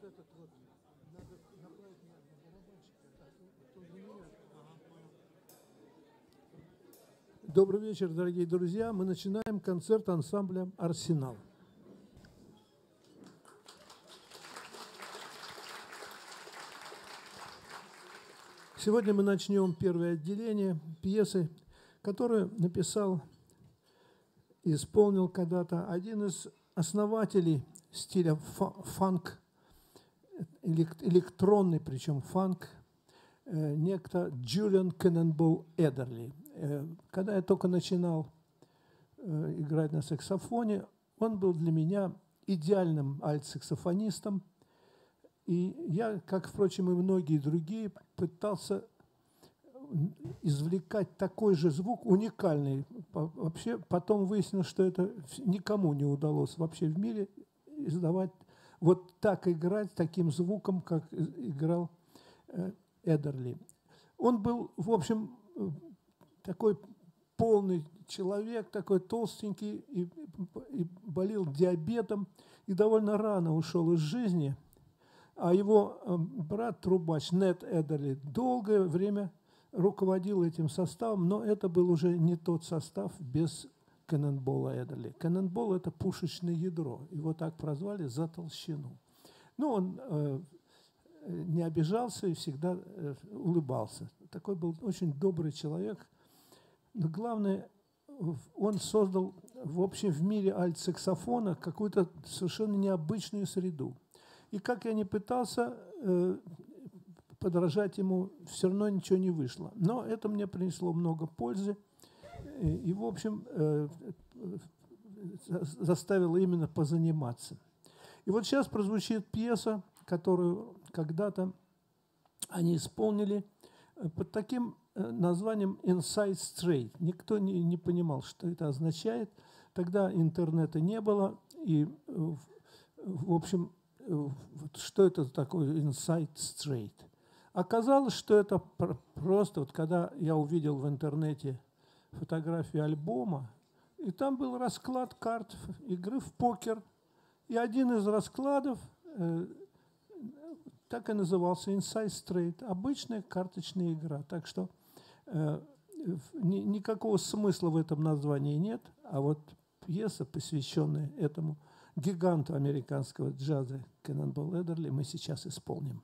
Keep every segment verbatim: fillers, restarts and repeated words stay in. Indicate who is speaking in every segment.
Speaker 1: этот вот надо направить меня на барабанщика. А то для меня. Добрый вечер, дорогие друзья. Мы начинаем концерт ансамбля «Арсенал». Сегодня мы начнем первое отделение пьесы, которую написал и исполнил когда-то один из основателей стиля фанк, электронный, причем фанк, некто Джулиан Кеннонбол Эдерли. Когда я только начинал играть на саксофоне, он был для меня идеальным альт-саксофонистом. И я, как, впрочем, и многие другие, пытался извлекать такой же звук, уникальный. Вообще, потом выяснилось, что это никому не удалось вообще в мире издавать, вот так играть таким звуком, как играл Эдерли. Он был, в общем, такой полный человек, такой толстенький, и, и болел диабетом, и довольно рано ушел из жизни. А его брат-трубач Нет Эдерли долгое время руководил этим составом, но это был уже не тот состав без Кеннонбола Эдерли. Кеннонбол – это пушечное ядро, его так прозвали за толщину. Но он э, не обижался и всегда э, улыбался. Такой был очень добрый человек. Но главное, он создал в общем в мире альт-саксофона какую-то совершенно необычную среду. И как я ни пытался э, подражать ему, все равно ничего не вышло. Но это мне принесло много пользы. И, и в общем, э, заставило именно позаниматься. И вот сейчас прозвучит пьеса, которую когда-то они исполнили под таким названием «Inside Straight». Никто не, не понимал, что это означает. Тогда интернета не было. И, в общем, что это такое «Inside Straight». Оказалось, что это просто, вот когда я увидел в интернете фотографию альбома, и там был расклад карт игры в покер, и один из раскладов э, так и назывался «Inside Straight», обычная карточная игра. Так что э, ни, никакого смысла в этом названии нет, а вот пьеса, посвященная этому гиганту американского джаза Кеннонбол Эдерли, мы сейчас исполним.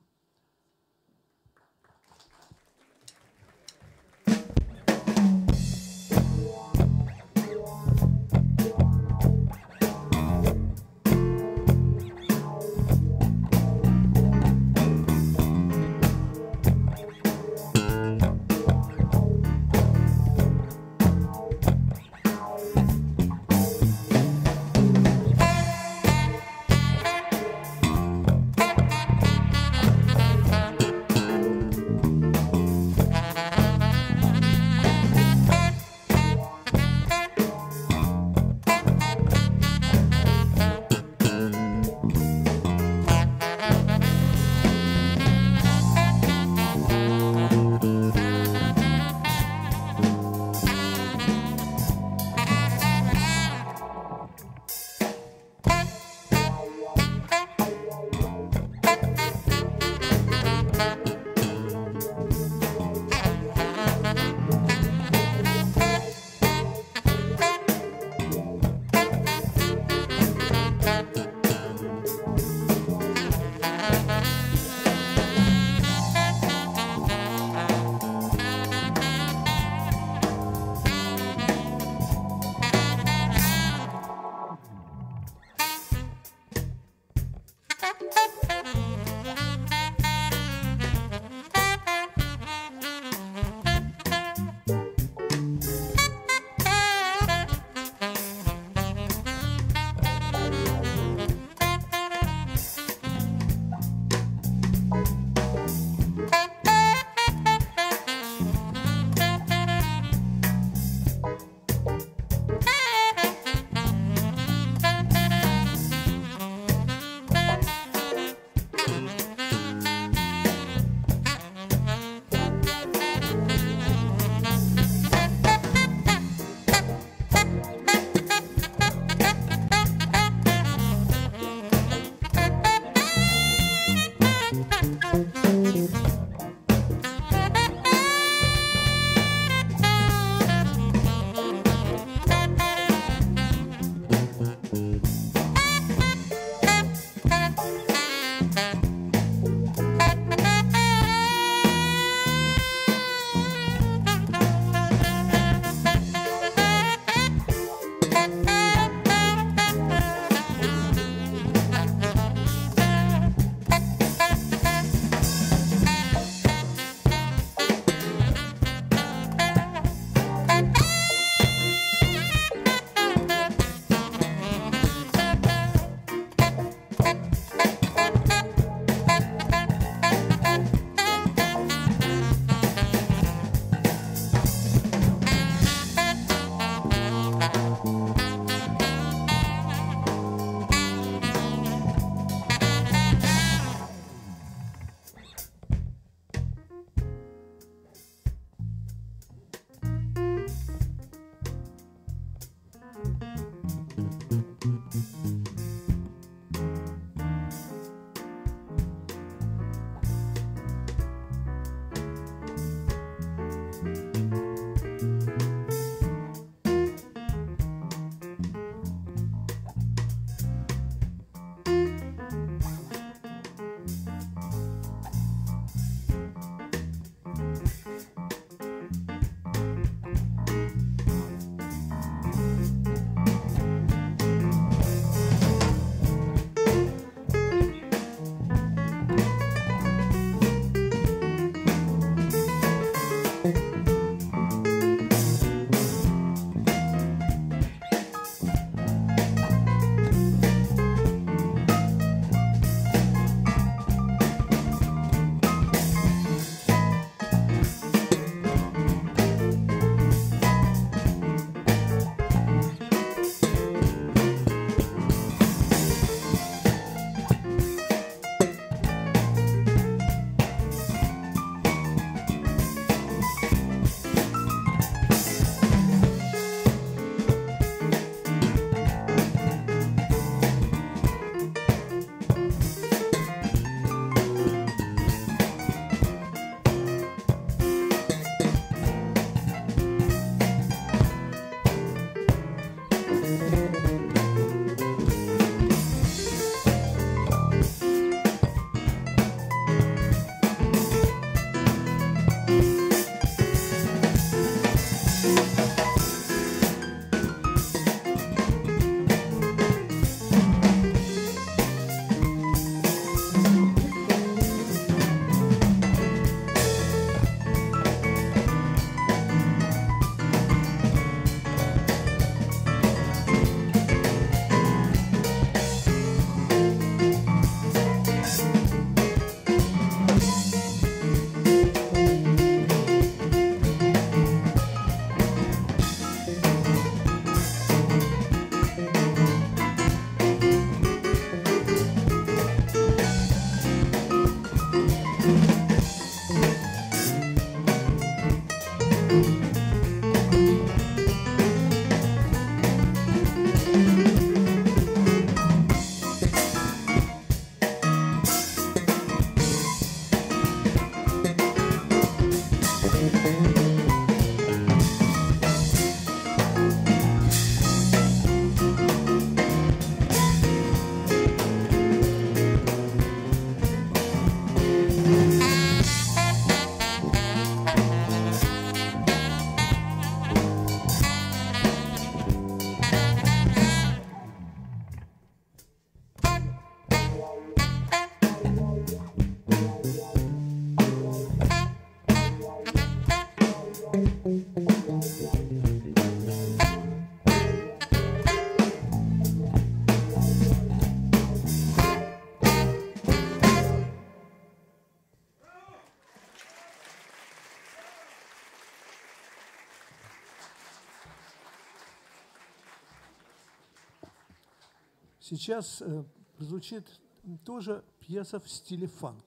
Speaker 1: Сейчас э, звучит тоже пьеса в стиле фанк.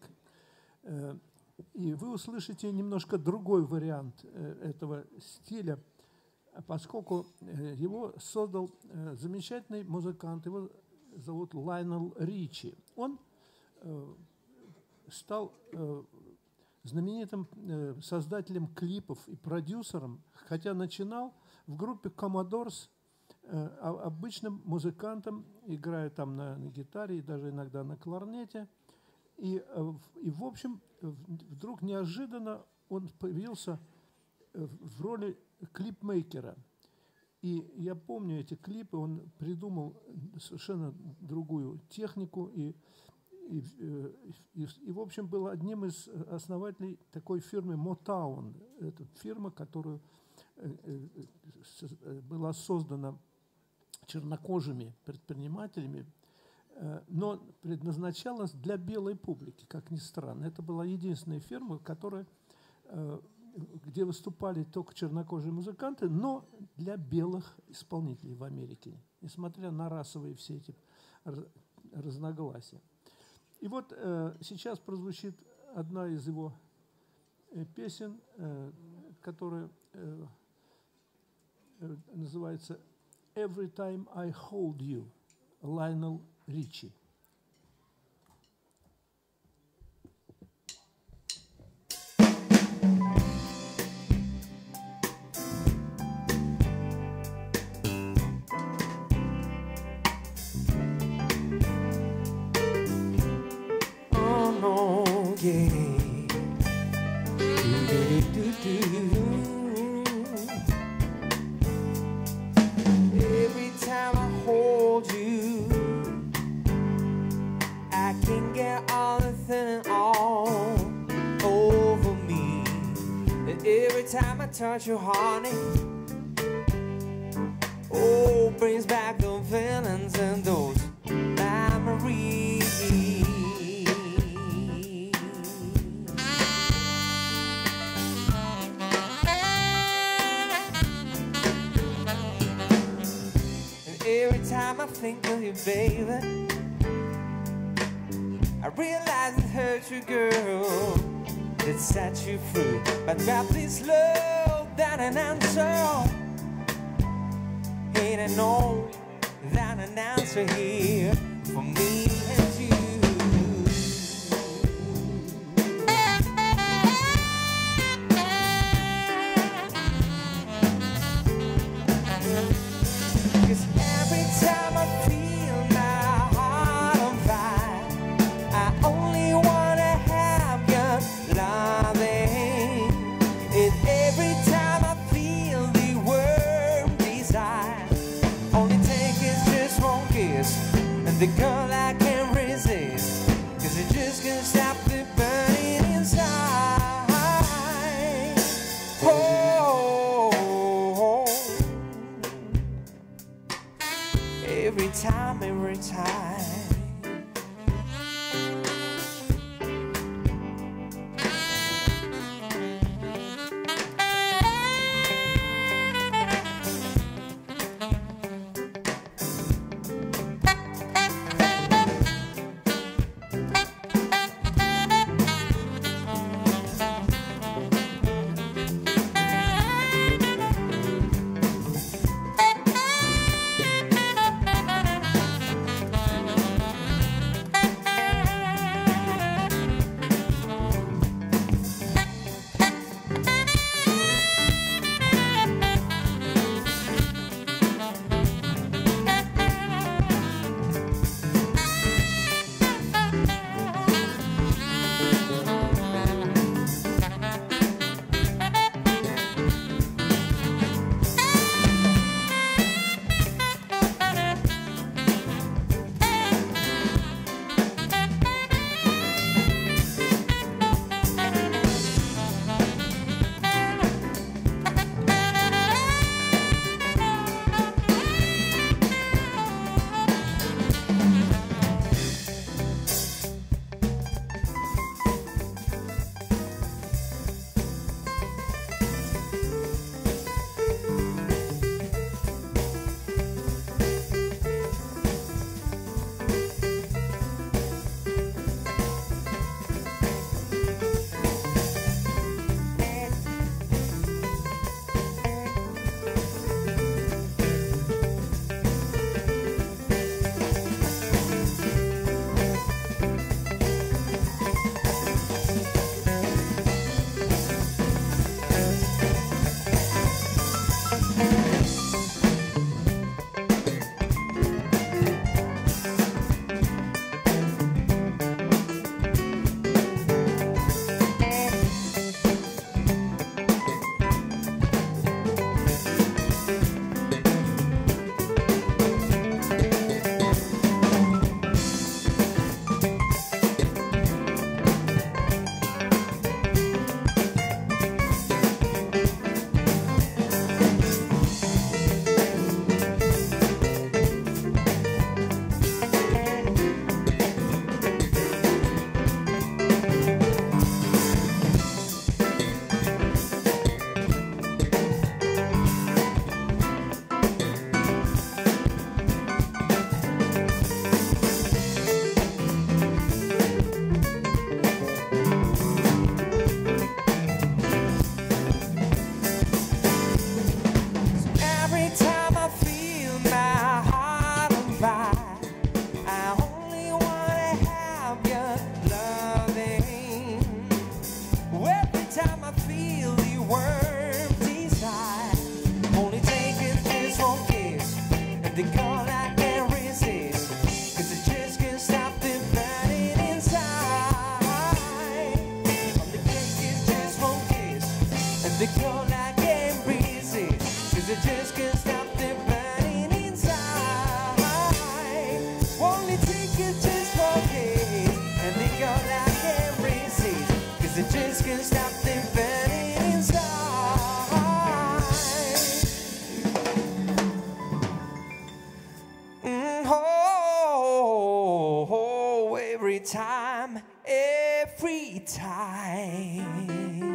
Speaker 1: Э, и вы услышите немножко другой вариант э, этого стиля, поскольку э, его создал э, замечательный музыкант, его зовут Лайонел Ричи. Он э, стал э, знаменитым э, создателем клипов и продюсером, хотя начинал в группе Commodores, обычным музыкантом, играя там на, на гитаре и даже иногда на кларнете. И, и в общем, вдруг неожиданно он появился в роли клипмейкера. И я помню эти клипы, он придумал совершенно другую технику и, и, и, и в общем, был одним из основателей такой фирмы Motown. Это фирма, которая была создана чернокожими предпринимателями, но предназначалась для белой публики, как ни странно. Это была единственная фирма, которая, где выступали только чернокожие музыканты, но для белых исполнителей в Америке, несмотря на расовые все эти разногласия. И вот э, сейчас прозвучит одна из его э, песен, э, которая э, э, называется «Every Time I Hold You», Лайонел Ричи.
Speaker 2: Every time I hold you, I can get all the thin all over me. And every time I touch you, honey, oh, brings back the feelings and those memories. Every time I think of you, baby, I realize it hurt you, girl, that set you free. But God, please slow down and answer. Ain't I know that an answer here for me and you. Every time I feel my heart on fire, I only wanna have your loving. And every time I feel the world desire, only take is just one kiss, and the girl I can't resist, 'cause it just can't stop the burning inside. Oh. Every time, every time. time, every time.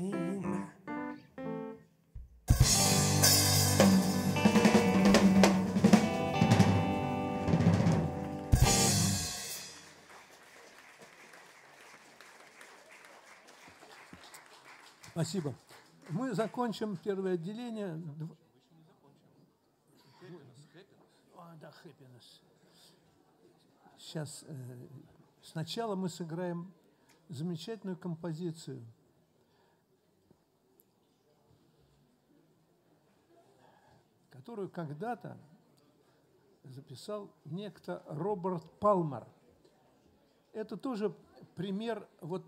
Speaker 1: Спасибо. Мы закончим первое отделение. А, да, happiness. Сейчас э, сначала мы сыграем замечательную композицию, которую когда-то записал некто Роберт Палмер. Это тоже пример вот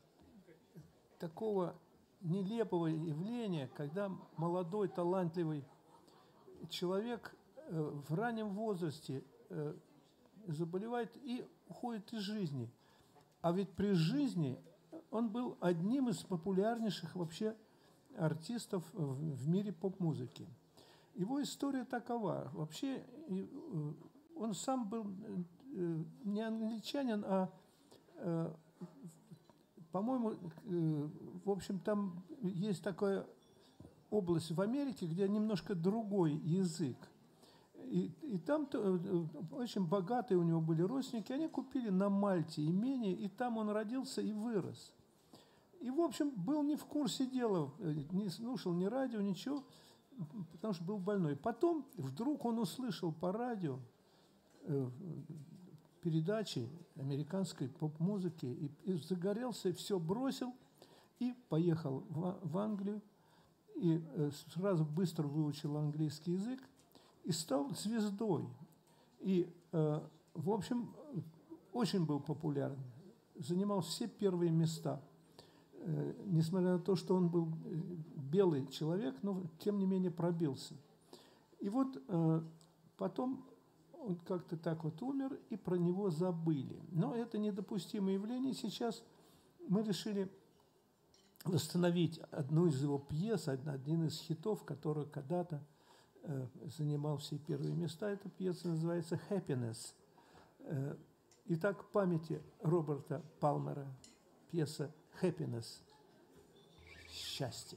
Speaker 1: такого нелепого явления, когда молодой, талантливый человек э, в раннем возрасте э, заболевает и уходит из жизни. А ведь при жизни он был одним из популярнейших вообще артистов в, в мире поп-музыки. Его история такова. Вообще э, он сам был э, не англичанин, а э, по-моему, э, в общем, там есть такая область в Америке, где немножко другой язык. И, и там э, очень богатые у него были родственники, они купили на Мальте имение, и там он родился и вырос. И, в общем, был не в курсе дела, не слушал ни радио, ничего, потому что был больной. Потом вдруг он услышал по радио э, передачи американской поп-музыки и, и загорелся, все бросил и поехал в, в Англию, и э, сразу быстро выучил английский язык и стал звездой. И, э, в общем, очень был популярен, занимал все первые места. Э, несмотря на то, что он был белый человек, но тем не менее пробился. И вот э, потом он как-то так вот умер, и про него забыли. Но это недопустимое явление. Сейчас мы решили восстановить одну из его пьес, один из хитов, который когда-то э, занимал все первые места. Эта пьеса называется «Happiness». Э, итак, к памяти Роберта Палмера пьеса «Happiness» – «Счастье».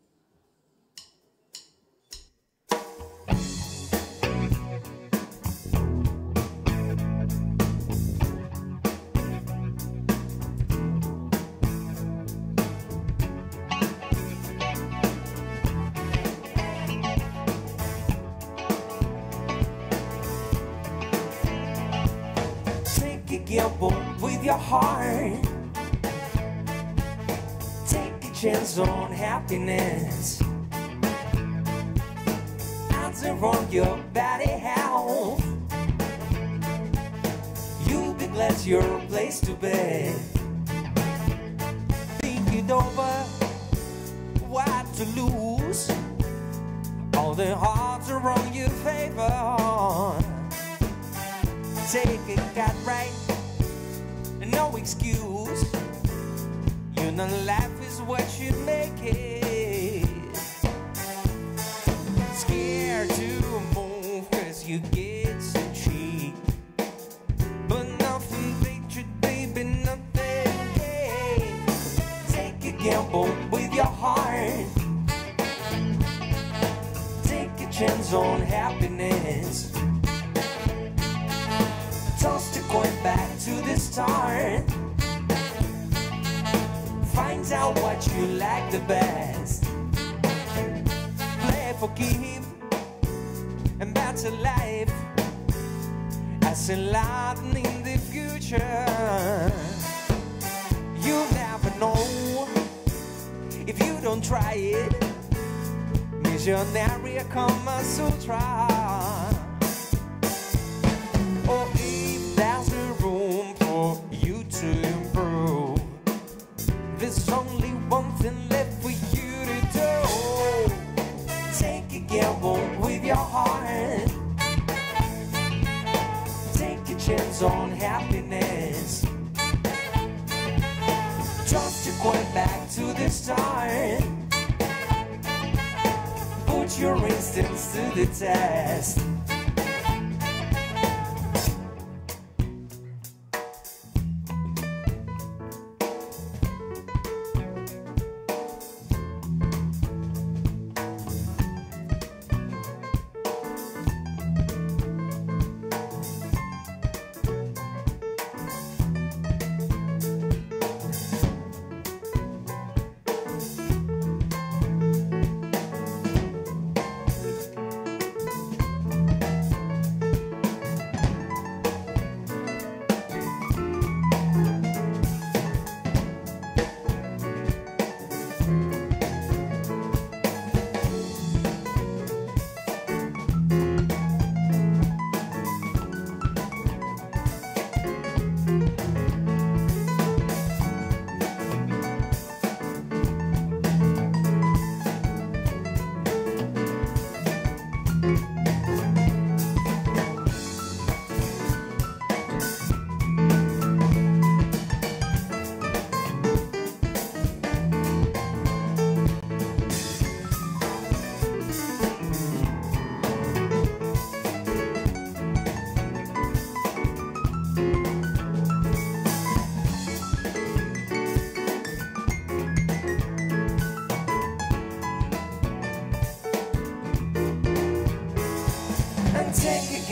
Speaker 2: Gamble with your heart. Take a chance on happiness. Answer on your body health. You'll be glad you're a place to be. Think it over, what to lose. All the odds are on your favor. Take a cut right, no excuse. You know life is what you make it. Scared to move cause you get so cheap. But nothing pictured, baby, nothing gained. Take a gamble with your heart. Take a chance on happiness. Toss the coin back to the start. Find out what you like the best. Play for keep and better life as a lot in the future. You never know if you don't try it. Missionary Kama Sutra. Oh, there's a room for you to improve. There's only one thing left for you to do. Take a gamble with your heart. Take a chance on happiness. Toss your coin back to the start. Put your instincts to the test.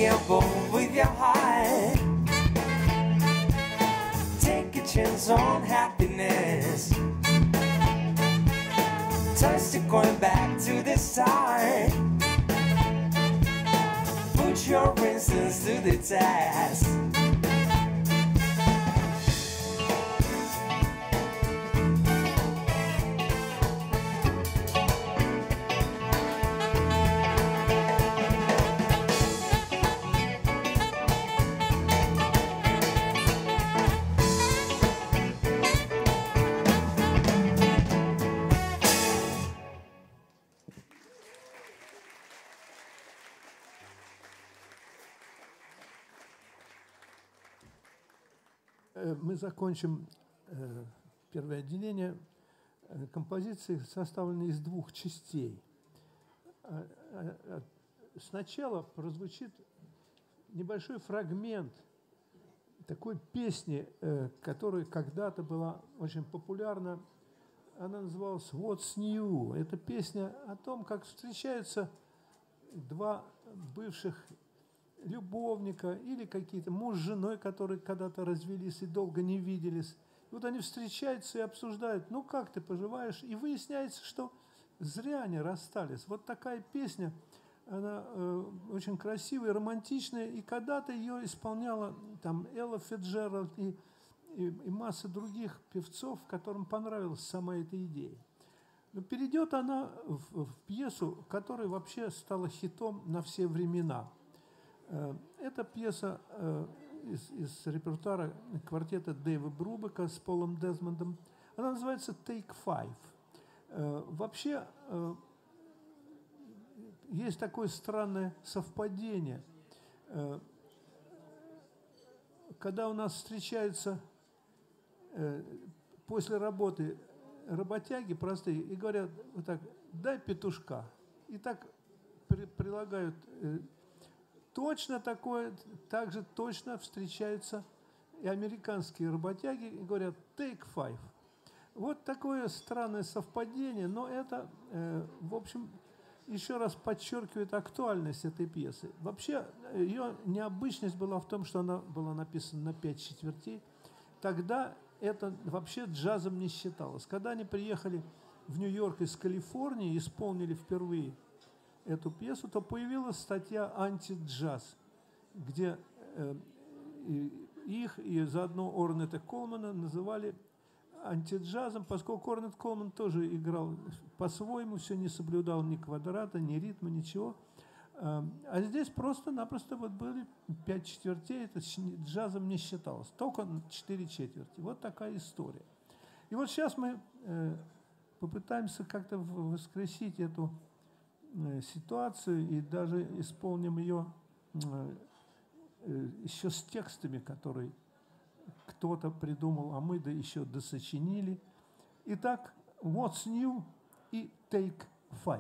Speaker 2: gamble with your heart. Take a chance on happiness. Toss the coin back to the start. Put your instincts to the test.
Speaker 1: Мы закончим э, первое отделение э, композиции, составленной из двух частей. Э, э, сначала прозвучит небольшой фрагмент такой песни, э, которая когда-то была очень популярна. Она называлась «What's New?». Это песня о том, как встречаются два бывших любовника или какие-то муж с женой, которые когда-то развелись и долго не виделись. И вот они встречаются и обсуждают, ну как ты поживаешь? И выясняется, что зря они расстались. Вот такая песня, она э, очень красивая, романтичная, и когда-то ее исполняла там Элла Фицджеральд и, и, и масса других певцов, которым понравилась сама эта идея. Но перейдет она в, в пьесу, которая вообще стала хитом на все времена. Эта пьеса из, из репертуара квартета Дэйва Брубека с Полом Дезмондом. Она называется «Take Five». Вообще, есть такое странное совпадение. Когда у нас встречаются после работы работяги простые и говорят вот так: дай петушка. И так при, прилагают... Точно такое, также точно встречаются и американские работяги и говорят «take five». Вот такое странное совпадение, но это, э, в общем, еще раз подчеркивает актуальность этой пьесы. Вообще, ее необычность была в том, что она была написана на пять четвертей. Тогда это вообще джазом не считалось. Когда они приехали в Нью-Йорк из Калифорнии и исполнили впервые эту пьесу, то появилась статья «Анти-джаз», где э, и их и заодно Орнета Колмана называли антиджазом, поскольку Орнет Колман тоже играл по-своему, все не соблюдал ни квадрата, ни ритма, ничего. А здесь просто-напросто вот были пять четвертей, это джазом не считалось, только четыре четверти. Вот такая история. И вот сейчас мы э, попытаемся как-то воскресить эту ситуацию и даже исполним ее еще с текстами, которые кто-то придумал, а мы да еще досочинили. Итак, «What's New?» и «Take Five».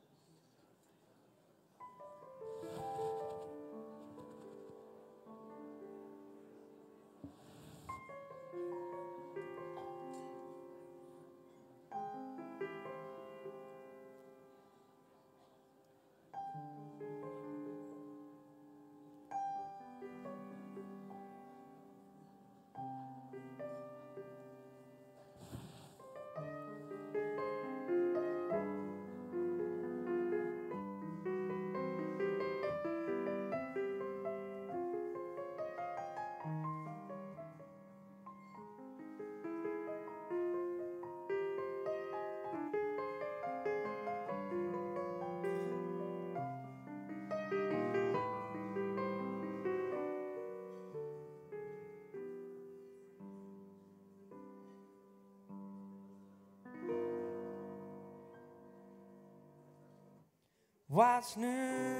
Speaker 2: What's new?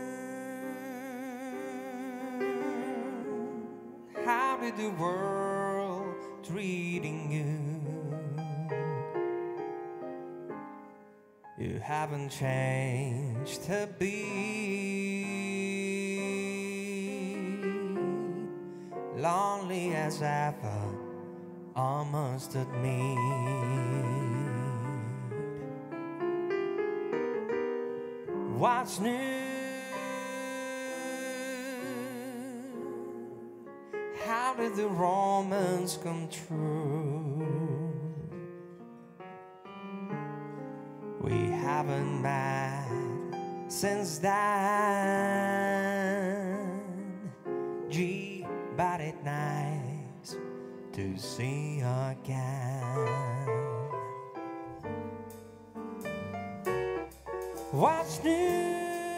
Speaker 2: How did the world treating you? You haven't changed a bit. Lonely as ever, I must admit. What's new? did the romance come true? We haven't met since then. Gee, but it's nice to see you again. What's new?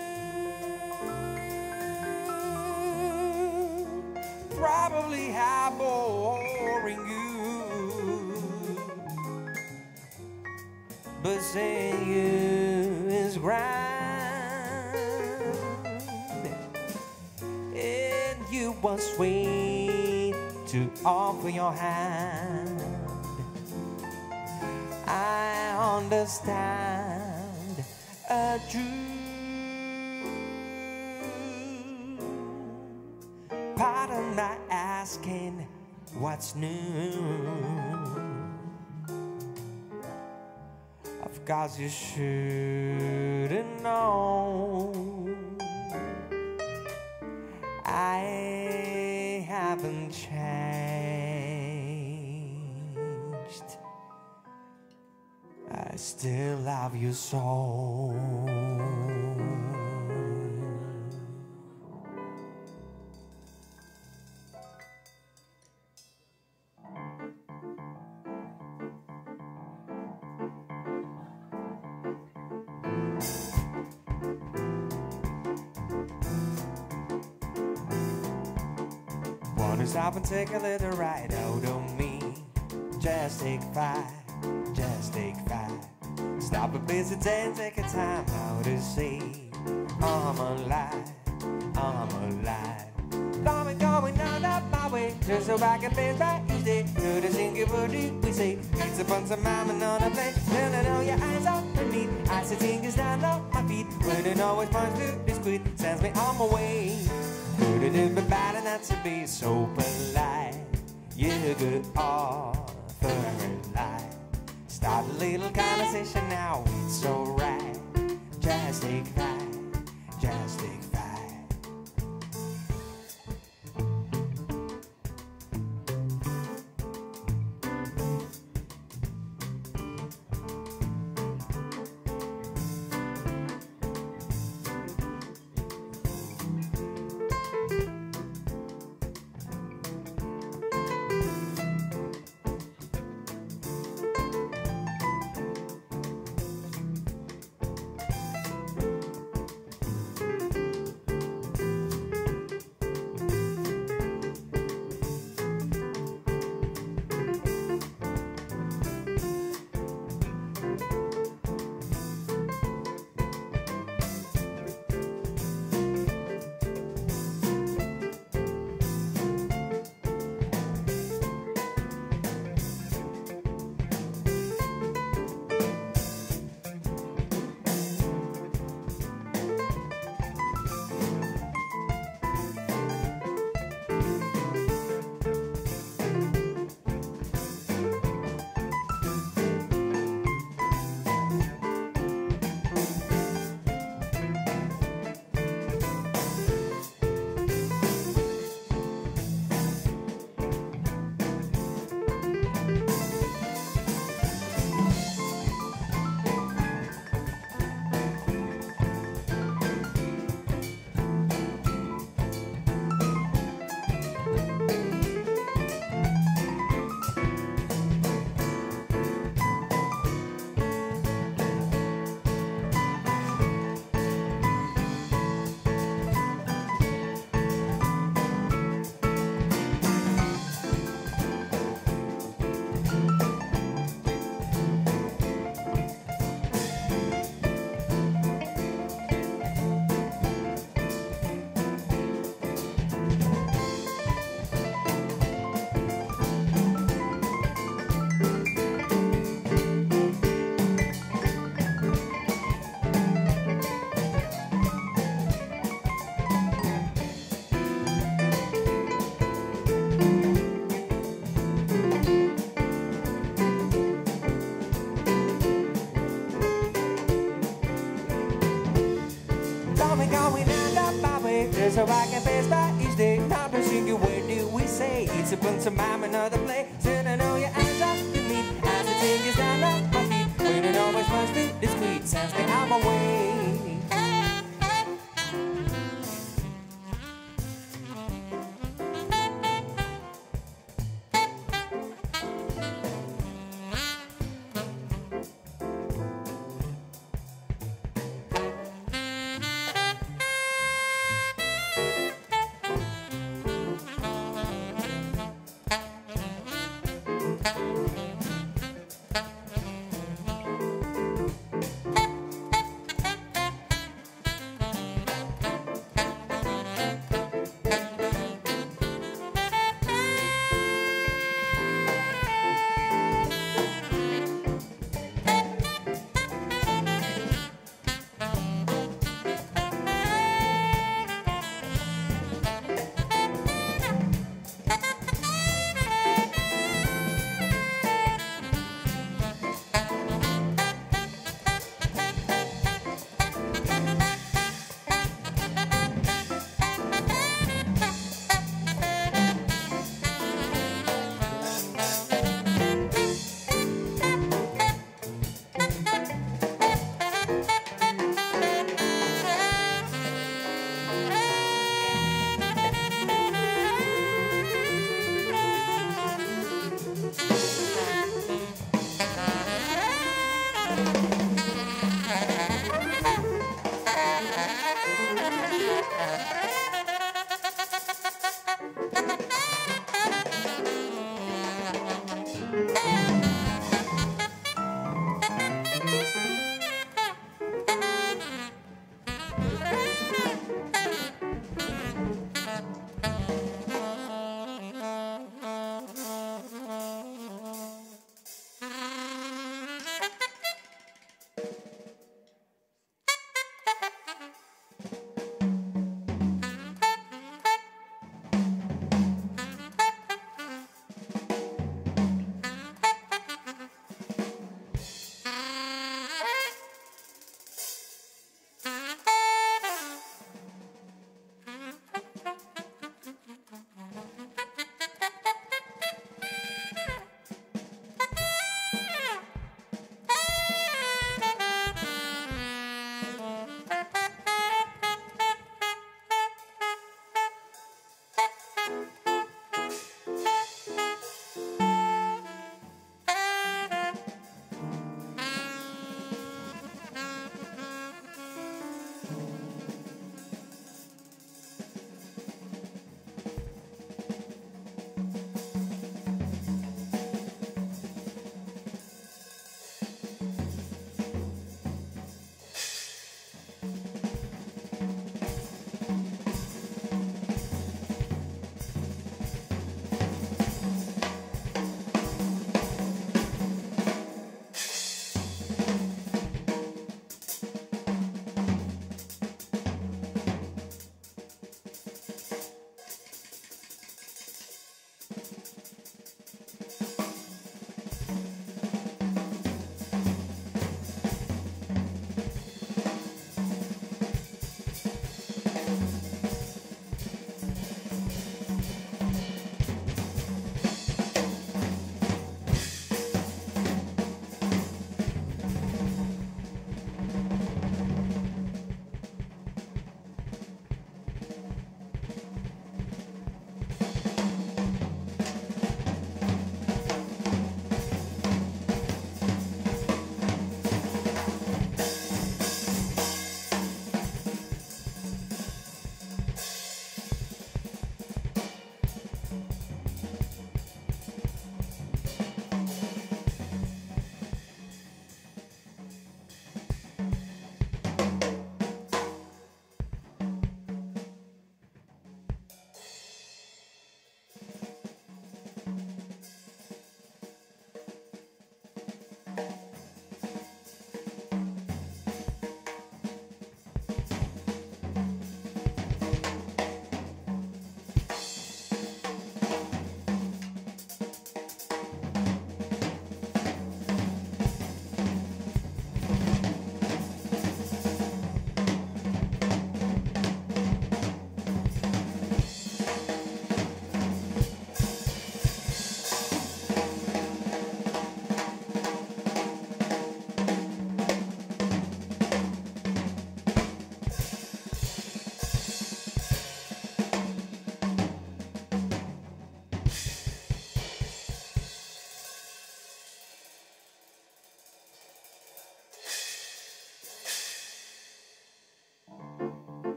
Speaker 2: Probably how boring you, but seeing you is grand, and you were sweet to offer your hand. I understand a truth. Pardon my asking what's new. Of course you shouldn't know. I haven't changed. I still love you so. Wanna stop and take a little ride out on me? Just take five, just take five. Stop a visit and take a time out to see I'm alive, I'm alive. Love it going on up my way, just so I can face back each day. Good as think it, what do we say? It's a bunch of mama on a plate. Then I know your eyes on me. I see fingers down on my feet. Wouldn't always punch through this squid. Sends me on my way. Couldn't it be better not to be so polite? You're good all for a life. Start a little conversation now, it's alright. Just take five, just take five. So I can pass by each day. Not to sing you, where do we say? It's a want some mime another play. Said I know your eyes up to me as the ting is down off my feet. When it always must be discreet, sounds stay out my way.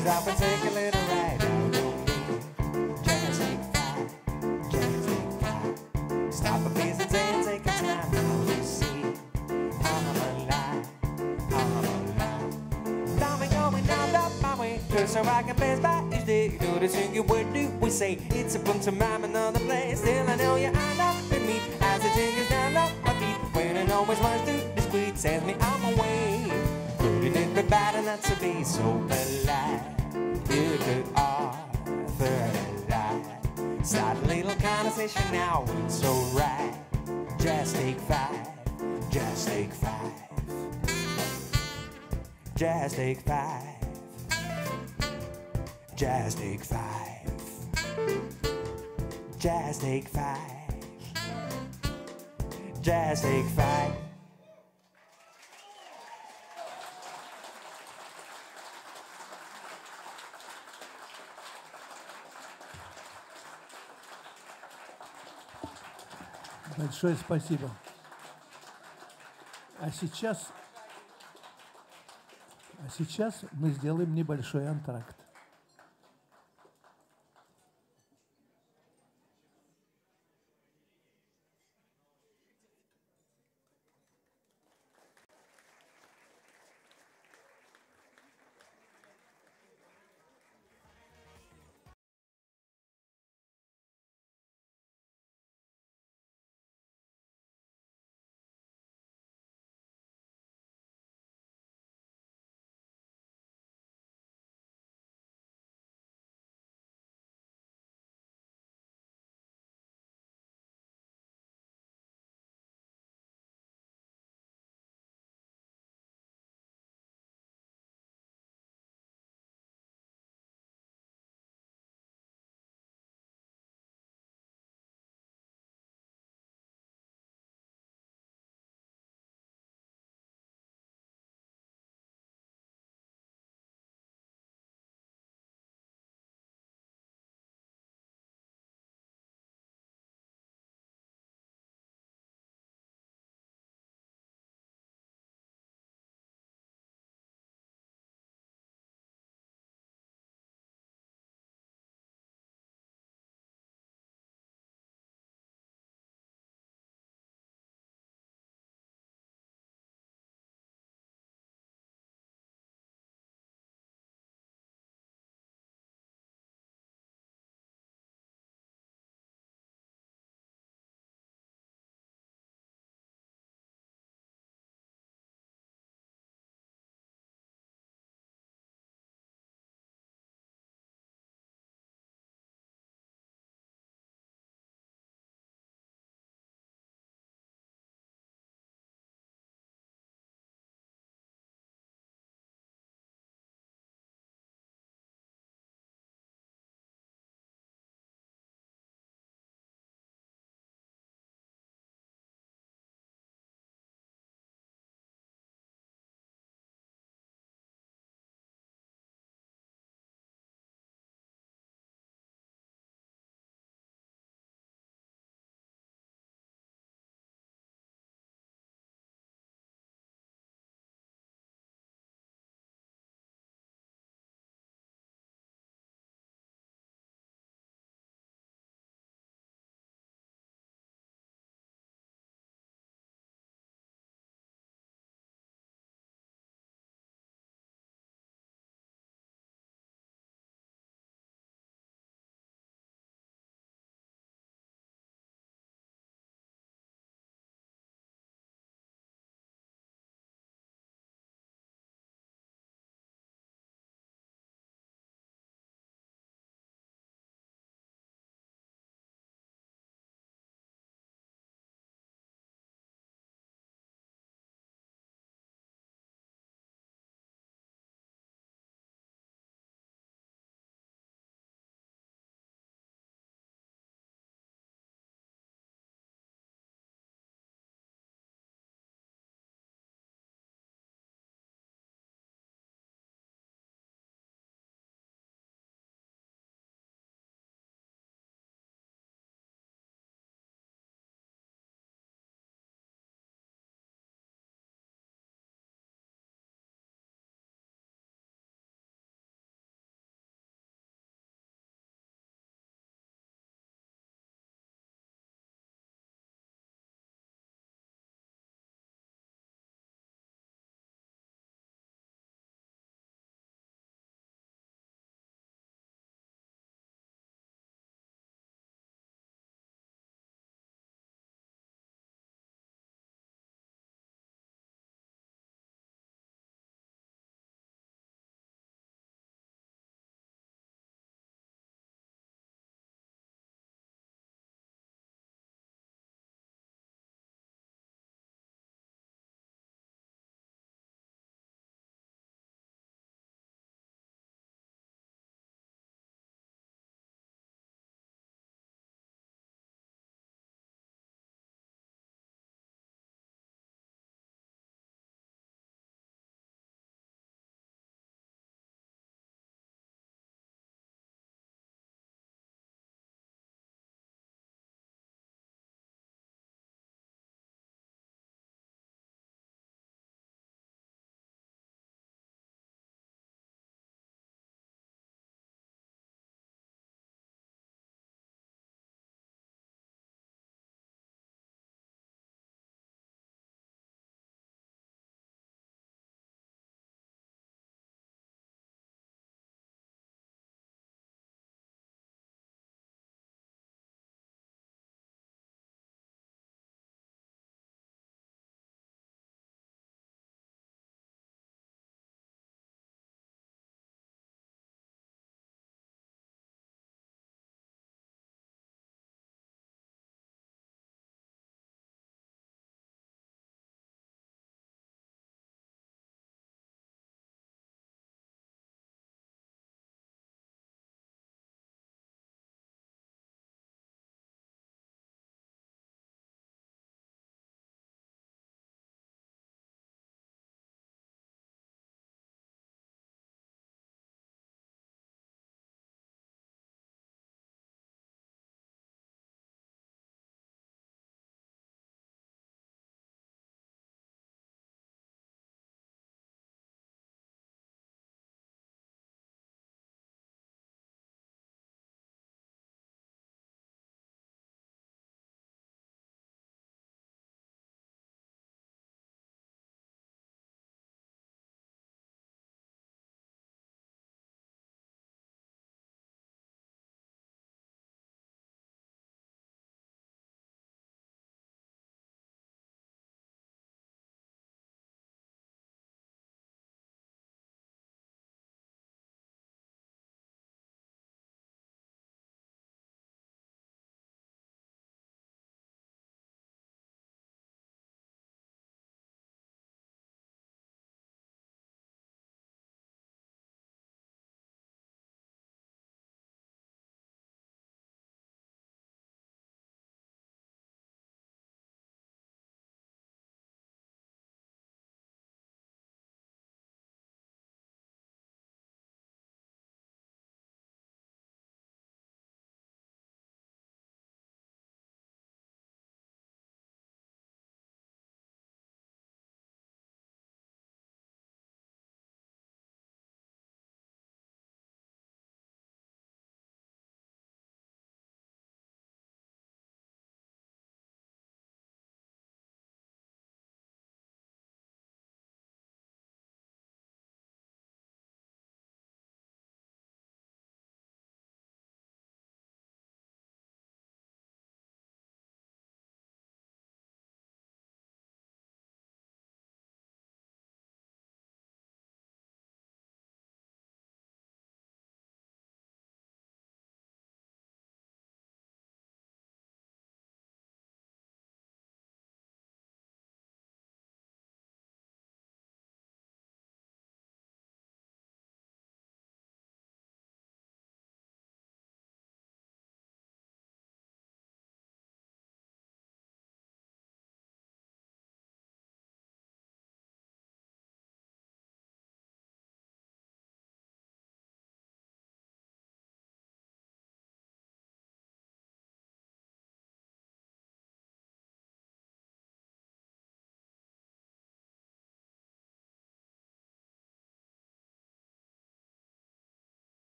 Speaker 2: Stop and take a little ride out on me. Just take five, just take five. Stop a piece and say and take a time out to see. I'm alive, I'm alive. Now we going down up my way. Just so I can pass by each day. Do the singing, what do we say? It's a bunch of mime another place. Still I know you are not with me. As the singers down up my feet. When it always wants to discreet. Sends me on my way. Couldn't it be bad not to be so polite? You could offer a lie. Start a little conversation now, it's alright. Just take five, just take five. Just take five. Just take five. Just take five. Just take five.
Speaker 1: Большое спасибо. А сейчас, а сейчас мы сделаем небольшой антракт.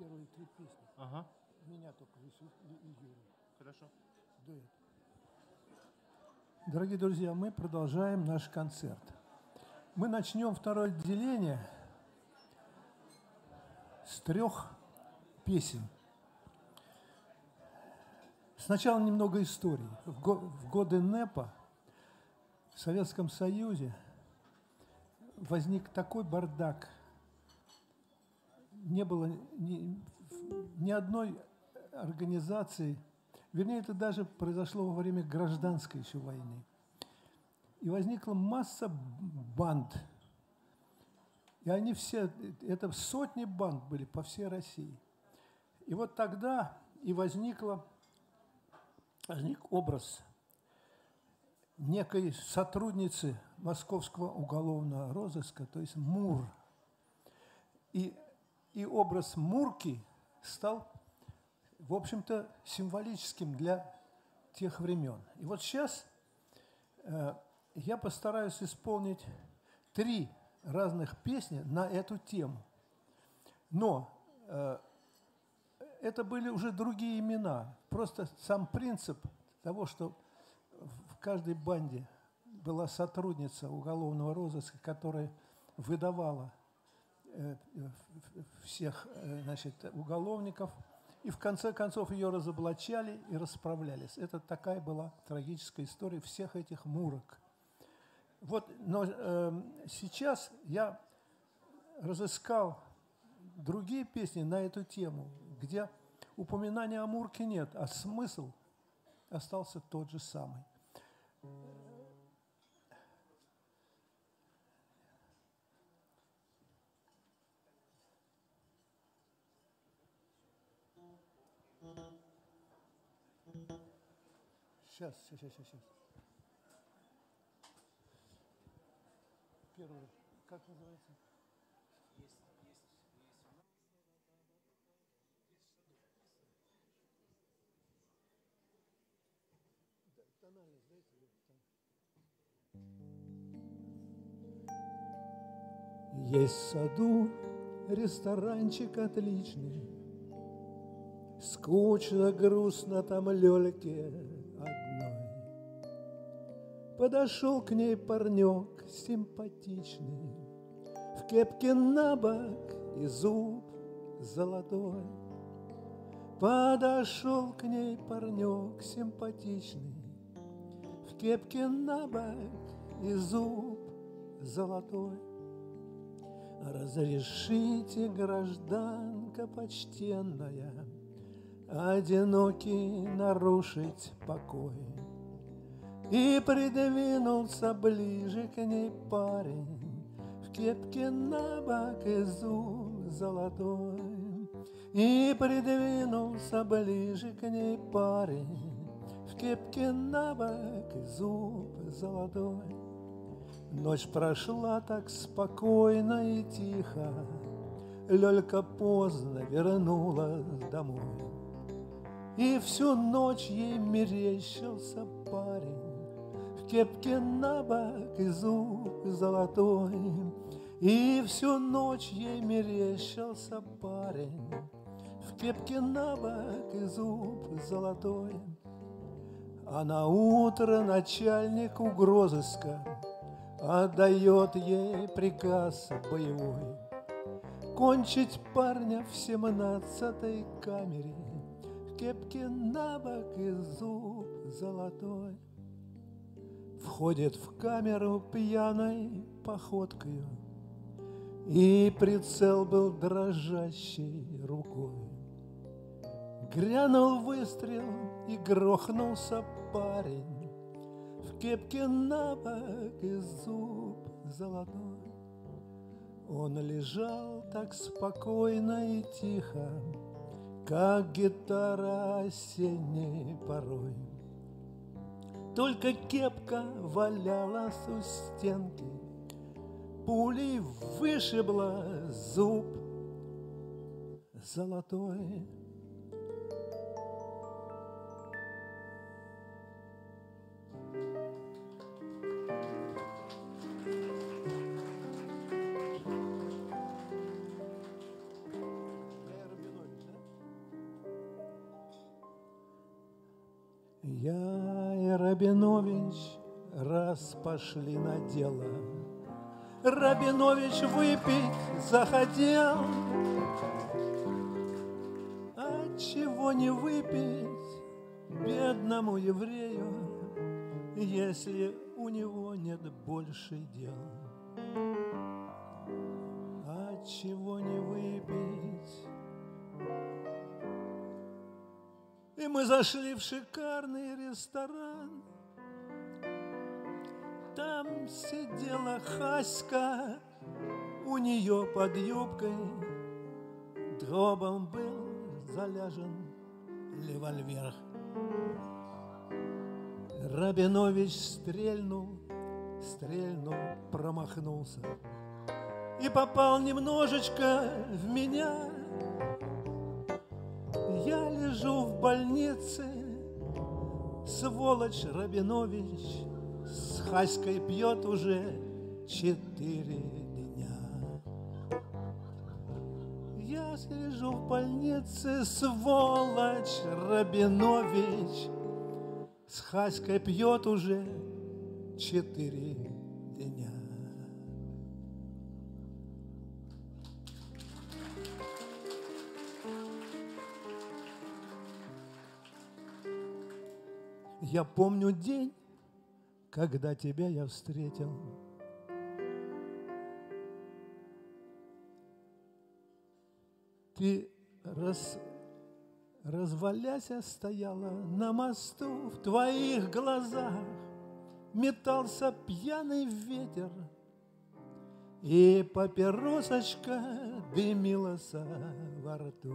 Speaker 1: первые три песни.
Speaker 3: Ага.
Speaker 1: Меня только высвет и Юрий.
Speaker 3: Хорошо.
Speaker 1: Дуэт. Дорогие друзья, мы продолжаем наш концерт. Мы начнем второе отделение с трех песен. Сначала немного истории. В, го в годы НЭПа в Советском Союзе возник такой бардак. Не было ни, ни одной организации, вернее, это даже произошло во время гражданской еще войны. И возникла масса банд. И они все, это сотни банд были по всей России. И вот тогда и возникла, возник образ некой сотрудницы Московского уголовного розыска, то есть МУР. И, и образ Мурки стал, в общем-то, символическим для тех времен. И вот сейчас э, я постараюсь исполнить три разных песни на эту тему. Но э, это были уже другие имена. Просто сам принцип того, что в каждой банде была сотрудница уголовного розыска, которая выдавала э, всех э, значит, уголовников, и в конце концов ее разоблачали и расправлялись. Это такая была трагическая история всех этих мурок. Вот, но э, сейчас я разыскал другие песни на эту тему, где упоминания о Мурке нет, а смысл остался тот же самый. Сейчас, сейчас, сейчас, сейчас. Первый. Как называется? Есть, есть, есть. Тональность, дайте. Есть в саду ресторанчик отличный. Скучно, грустно там Лёльке одной. Подошел к ней парнек симпатичный, в кепке на бок и зуб золотой. Подошел к ней парнек симпатичный, в кепке на бок и зуб золотой. Разрешите, гражданка почтенная, одинокий нарушить покой. И придвинулся ближе к ней парень, в кепке на бок и зуб золотой. И придвинулся ближе к ней парень, в кепке на бок и зуб золотой. Ночь прошла так спокойно и тихо, Лёлька поздно вернулась домой. И всю ночь ей мерещился парень, в кепке на бок и зуб золотой. И всю ночь ей мерещился парень, в кепке на бок и зуб золотой. А на утро начальник угрозыска отдает ей приказ боевой кончить парня в семнадцатой камере, в кепке на бок и зуб золотой. Входит в камеру пьяной походкою, и прицел был дрожащей рукой. Грянул выстрел, и грохнулся парень, в кепке на бок и зуб золотой. Он лежал так спокойно и тихо, как гитара осенней порой. Только кепка валялась у стенки, пулей вышибла зуб золотой. Я и Рабинович раз пошли на дело. Рабинович выпить захотел, а чего не выпить бедному еврею, если у него нет больше дел? А чего не выпить? И мы зашли в шикарный ресторан. Там сидела Хаська, у нее под юбкой дробом был заляжен револьвер. Рабинович стрельнул, стрельнул, промахнулся и попал немножечко в меня. Я лежу в больнице, сволочь Рабинович с Хаськой пьет уже четыре дня. Я лежу в больнице, сволочь Рабинович с Хаськой пьет уже четыре дня. Я помню день, когда тебя я встретил. Ты раз, разваляся стояла на мосту, в твоих глазах метался пьяный ветер, и папиросочка дымилась во рту.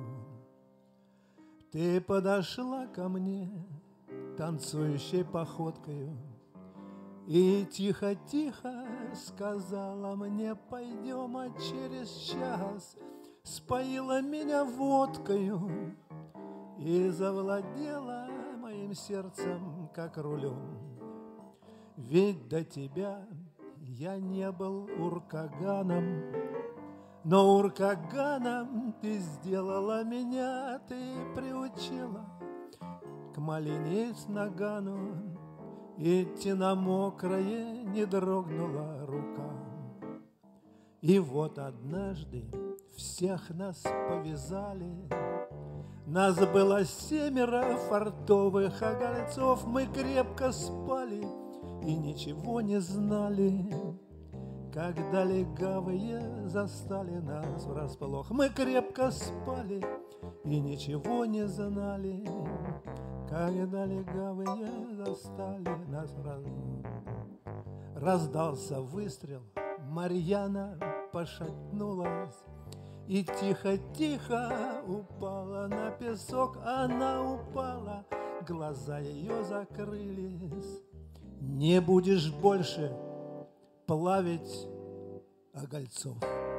Speaker 1: Ты подошла ко мне танцующей походкою и тихо-тихо сказала мне: пойдем, а через час споила меня водкою и завладела моим сердцем, как рулем. Ведь до тебя я не был уркаганом, но уркаганом ты сделала меня, ты приучила к малине с нагану, идти на мокрое не дрогнула рука. И вот однажды всех нас повязали, нас было семеро фартовых огольцов, мы крепко спали и ничего не знали, когда легавые застали нас врасплох. Мы крепко спали и ничего не знали, когда легавые застали нас врасплох. Раздался выстрел, Марьяна пошатнулась и тихо-тихо упала на песок. Она упала, глаза ее закрылись. Не будешь больше плавить огольцов.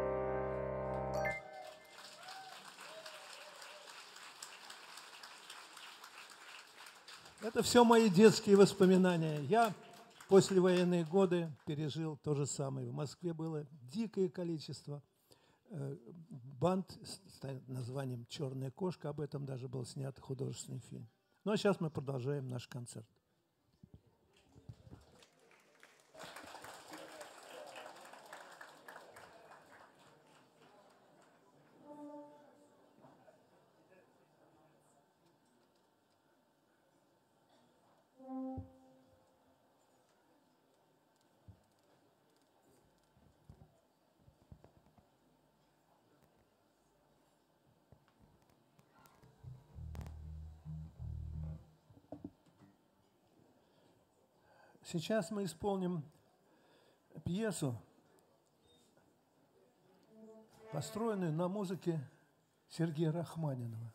Speaker 1: Это все мои детские воспоминания. Я в послевоенные годы пережил то же самое. В Москве было дикое количество банд с названием «Черная кошка». Об этом даже был снят художественный фильм. Ну а сейчас мы продолжаем наш концерт. Сейчас мы исполним пьесу, построенную на музыке Сергея Рахманинова.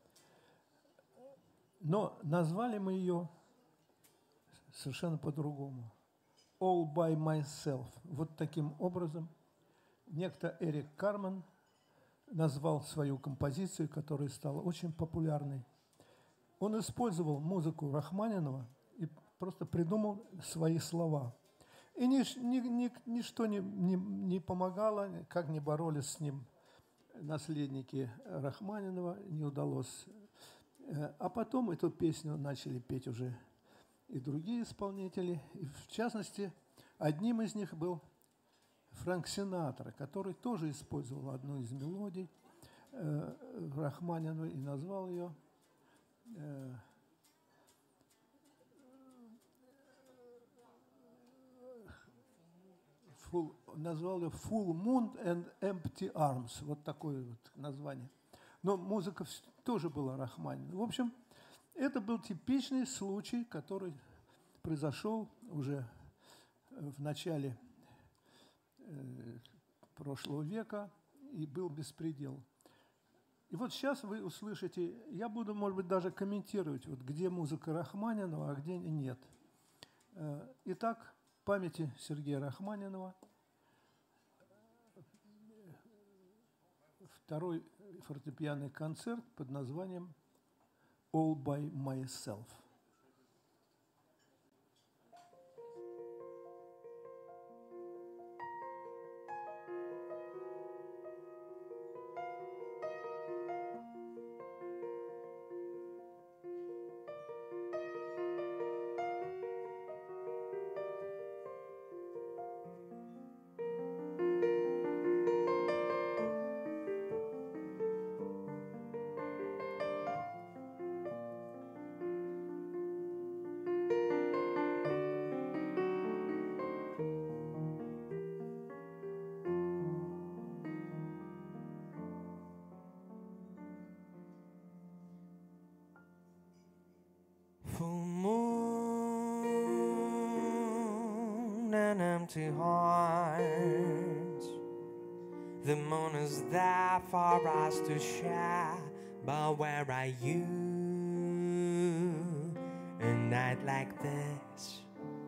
Speaker 1: Но назвали мы ее совершенно по-другому. «All by myself». Вот таким образом некто Эрик Карман назвал свою композицию, которая стала очень популярной. Он использовал музыку Рахманинова и просто придумал свои слова. И ни, ни, ни, ничто не, не, не помогало, как не боролись с ним наследники Рахманинова, не удалось. А потом эту песню начали петь уже и другие исполнители. И в частности, одним из них был Фрэнк Синатра, который тоже использовал одну из мелодий э, Рахманинова и назвал ее э, full, назвал ее Full Moon and Empty Arms. Вот такое вот название. Но музыка тоже была Рахманинова. В общем, это был типичный случай, который произошел уже в начале э, прошлого века, и был беспредел. И вот сейчас вы услышите, я буду, может быть, даже комментировать, вот, где музыка Рахманинова, а где нет. Э, итак, в памяти Сергея Рахманинова второй фортепианный концерт под названием «All by Myself».
Speaker 2: Full moon and empty hearts. The moon is there for us to share, but where are you? A night like this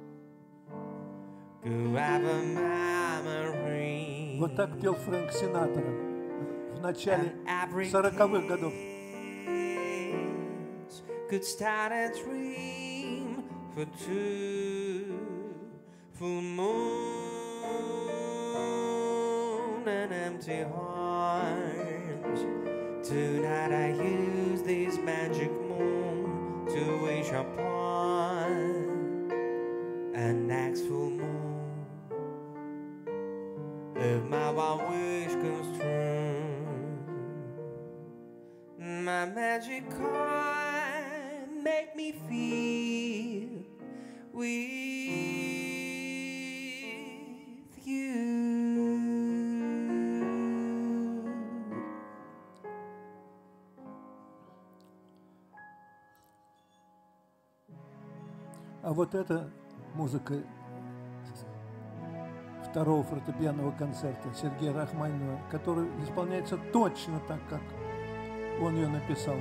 Speaker 2: could have a memory.
Speaker 1: Вот так пел Фрэнк Синатра в начале сороковых годов.
Speaker 2: Could start a dream for two. Full moon and empty hearts. Tonight I use this magic moon to wish upon an next full moon. If my one wish comes true, my magic card make me feel with you.
Speaker 1: А вот эта музыка второго фортепианного концерта Сергея Рахманинова, который исполняется точно так, как он ее написал.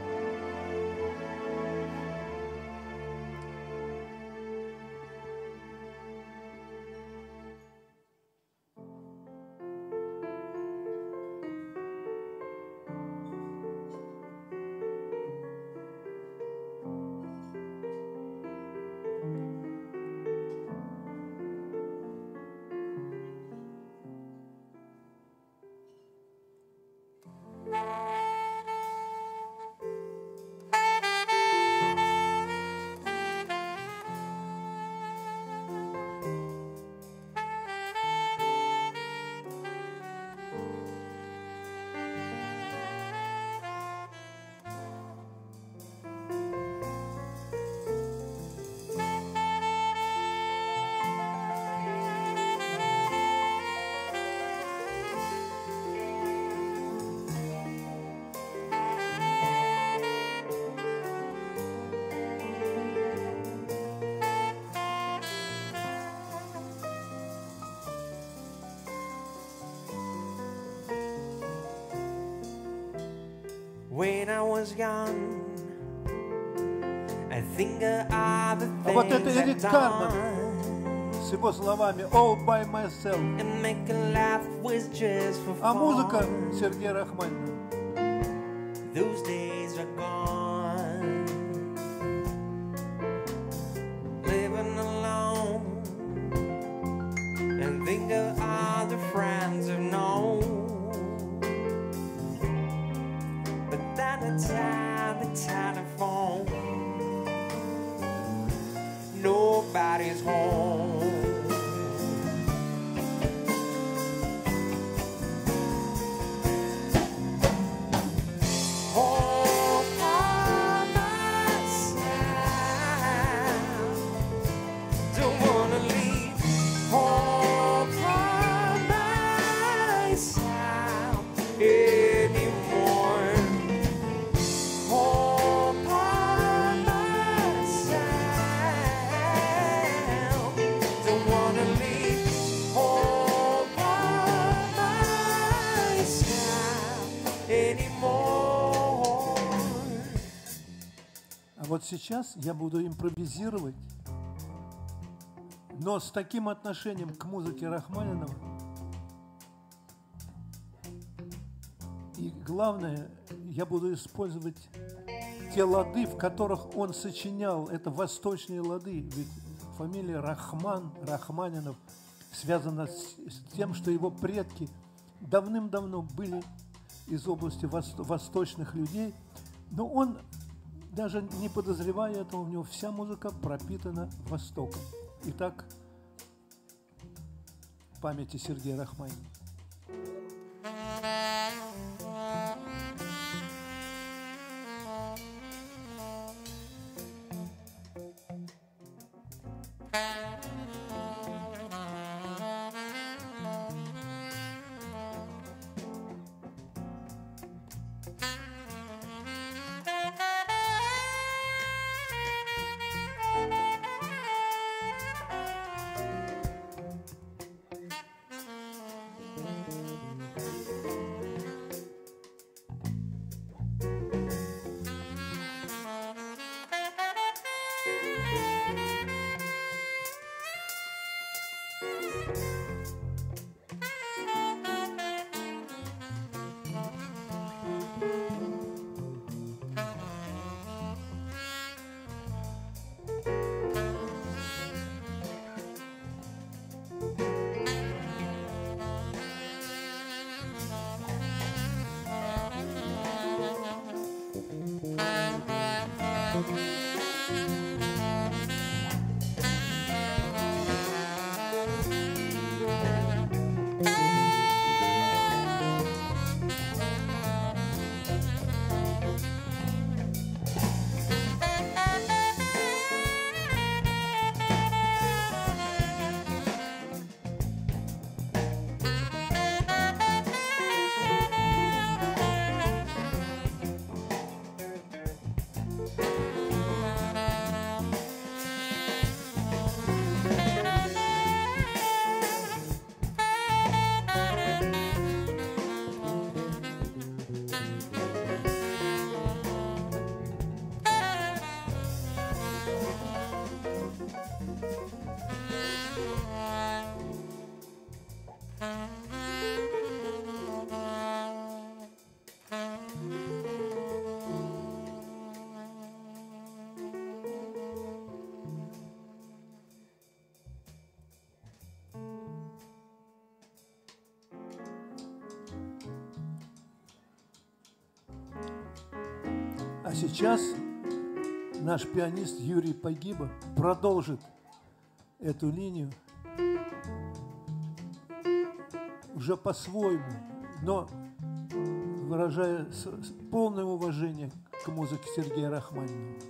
Speaker 2: When I was young, I think of all the
Speaker 1: А вот это
Speaker 2: things I've
Speaker 1: Эрик Кармен
Speaker 2: done,
Speaker 1: с его словами «All by myself».
Speaker 2: and make a laugh was just for
Speaker 1: А музыка
Speaker 2: fun.
Speaker 1: Сергея Рахманинова.
Speaker 2: Those days are gone. Living alone, and think of all the friends I've known. But then the time, the telephone, everybody's home. Home by my side. Don't wanna leave. Home by my side anymore. Home by my side. Don't wanna leave. Home by my side anymore.
Speaker 1: А вот сейчас я буду импровизировать, но с таким отношением к музыке Рахманинова. И главное, я буду использовать те лады, в которых он сочинял. Это восточные лады. Ведь фамилия Рахман, Рахманинов связана с, с тем, что его предки давным-давно были из области вос, восточных людей. Но он, даже не подозревая этого, у него вся музыка пропитана Востоком. Итак, в памяти Сергея Рахманинова. А сейчас наш пианист Юрий Погиба продолжит эту линию уже по-своему, но выражая полное уважение к музыке Сергея Рахманинова.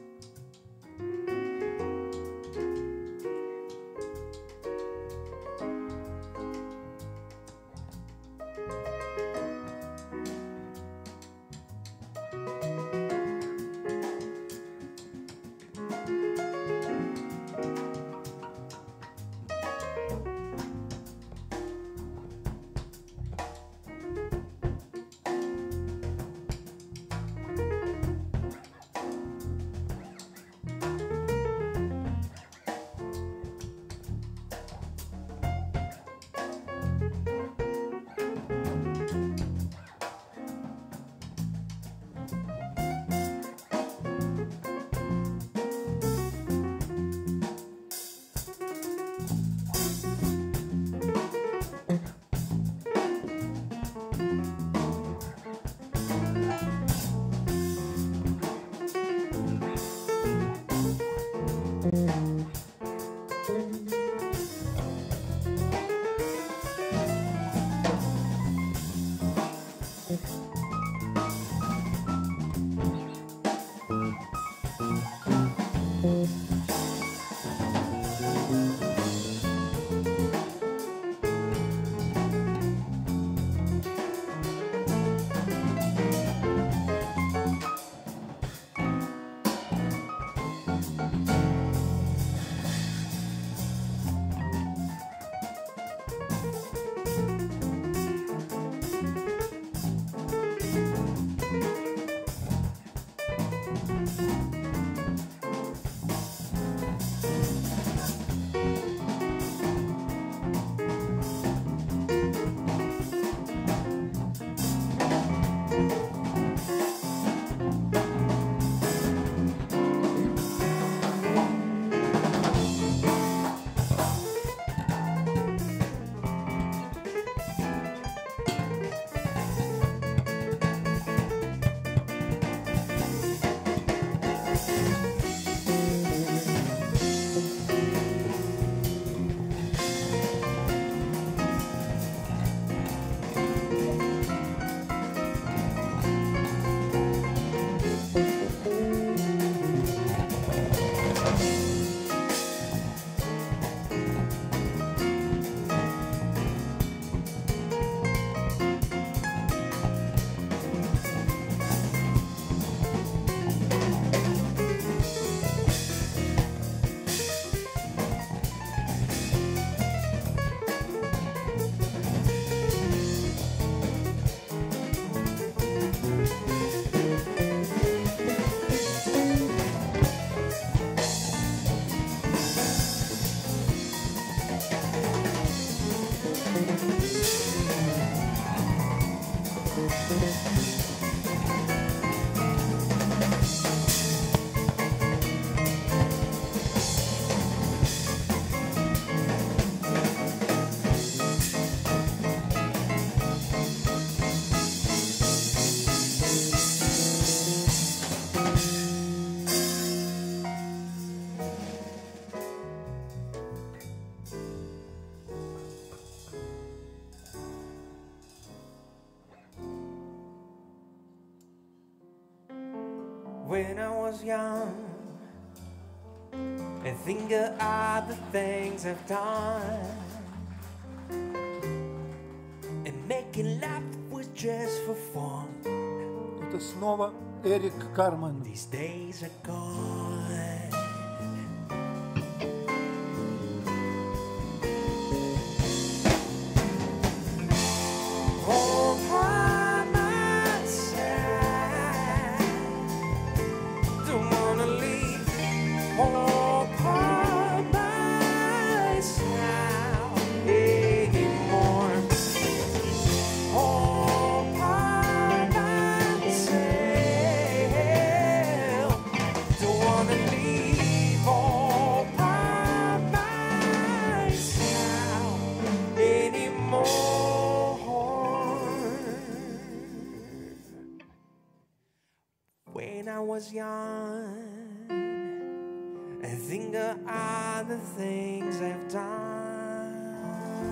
Speaker 2: When I was young, and think of all the things I've done, and making love was just for fun.
Speaker 1: Это снова Эрик Карман.
Speaker 2: These days are gone. Young, I think of all the things I've done.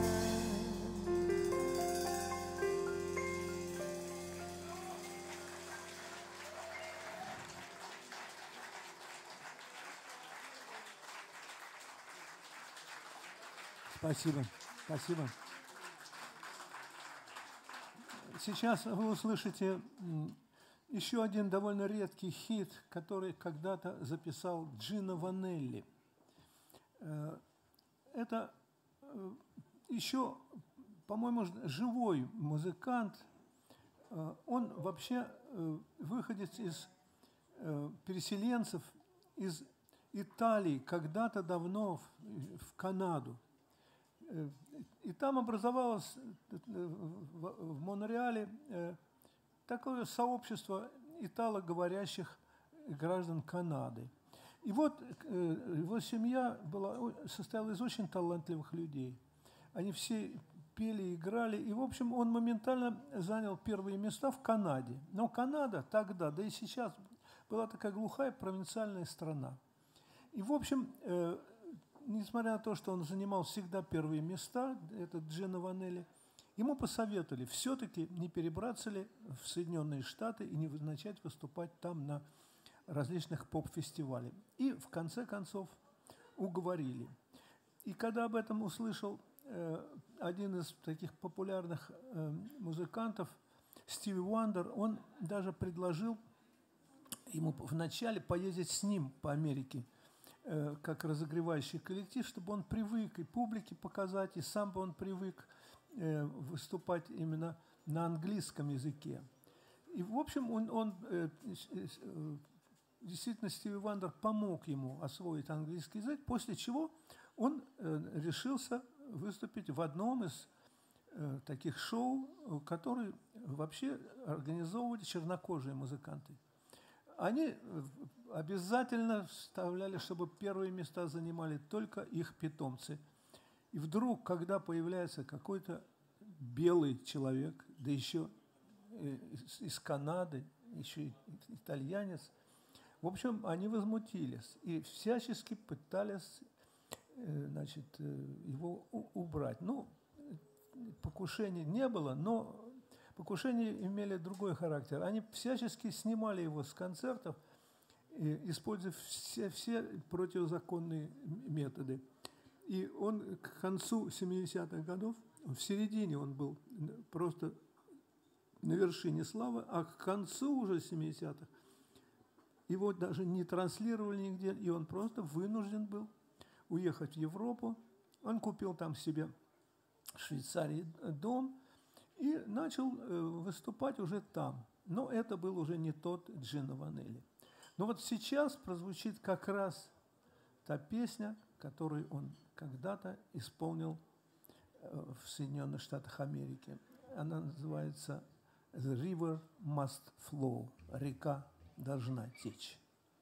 Speaker 1: Спасибо, спасибо. Сейчас вы услышите еще один довольно редкий хит, который когда-то записал Джино Ванелли. Это еще, по-моему, живой музыкант. Он вообще выходец из переселенцев из Италии, когда-то давно в Канаду. И там образовалось в Монреале такое сообщество италоговорящих граждан Канады. И вот его семья была, состояла из очень талантливых людей. Они все пели, играли. И, в общем, он моментально занял первые места в Канаде. Но Канада тогда, да и сейчас, была такая глухая провинциальная страна. И, в общем, несмотря на то, что он занимал всегда первые места, этот Джино Ванелли, ему посоветовали все-таки не перебраться ли в Соединенные Штаты и не начать выступать там на различных поп-фестивалей. И в конце концов уговорили. И когда об этом услышал э, один из таких популярных э, музыкантов, Стиви Уандер, он даже предложил ему вначале поездить с ним по Америке, э, как разогревающий коллектив, чтобы он привык и публике показать, и сам бы он привык э, выступать именно на английском языке. И, в общем, он, он э, э, действительно, Стиви Уандер помог ему освоить английский язык, после чего он э, решился выступить в одном из э, таких шоу, которые вообще организовывали чернокожие музыканты. Они обязательно вставляли, чтобы первые места занимали только их питомцы. И вдруг, когда появляется какой-то белый человек, да еще из, из Канады, еще и итальянец, в общем, они возмутились и всячески пытались, значит, его убрать. Ну, покушений не было, но покушения имели другой характер. Они всячески снимали его с концертов, используя все, все противозаконные методы. И он к концу семидесятых годов, в середине он был просто на вершине славы, а к концу уже семидесятых его даже не транслировали нигде, и он просто вынужден был уехать в Европу. Он купил там себе в Швейцарии дом и начал выступать уже там. Но это был уже не тот Джино Ванелли. Но вот сейчас прозвучит как раз та песня, которую он когда-то исполнил в Соединенных Штатах Америки. Она называется «The River Must Flow» – «Река должна течь».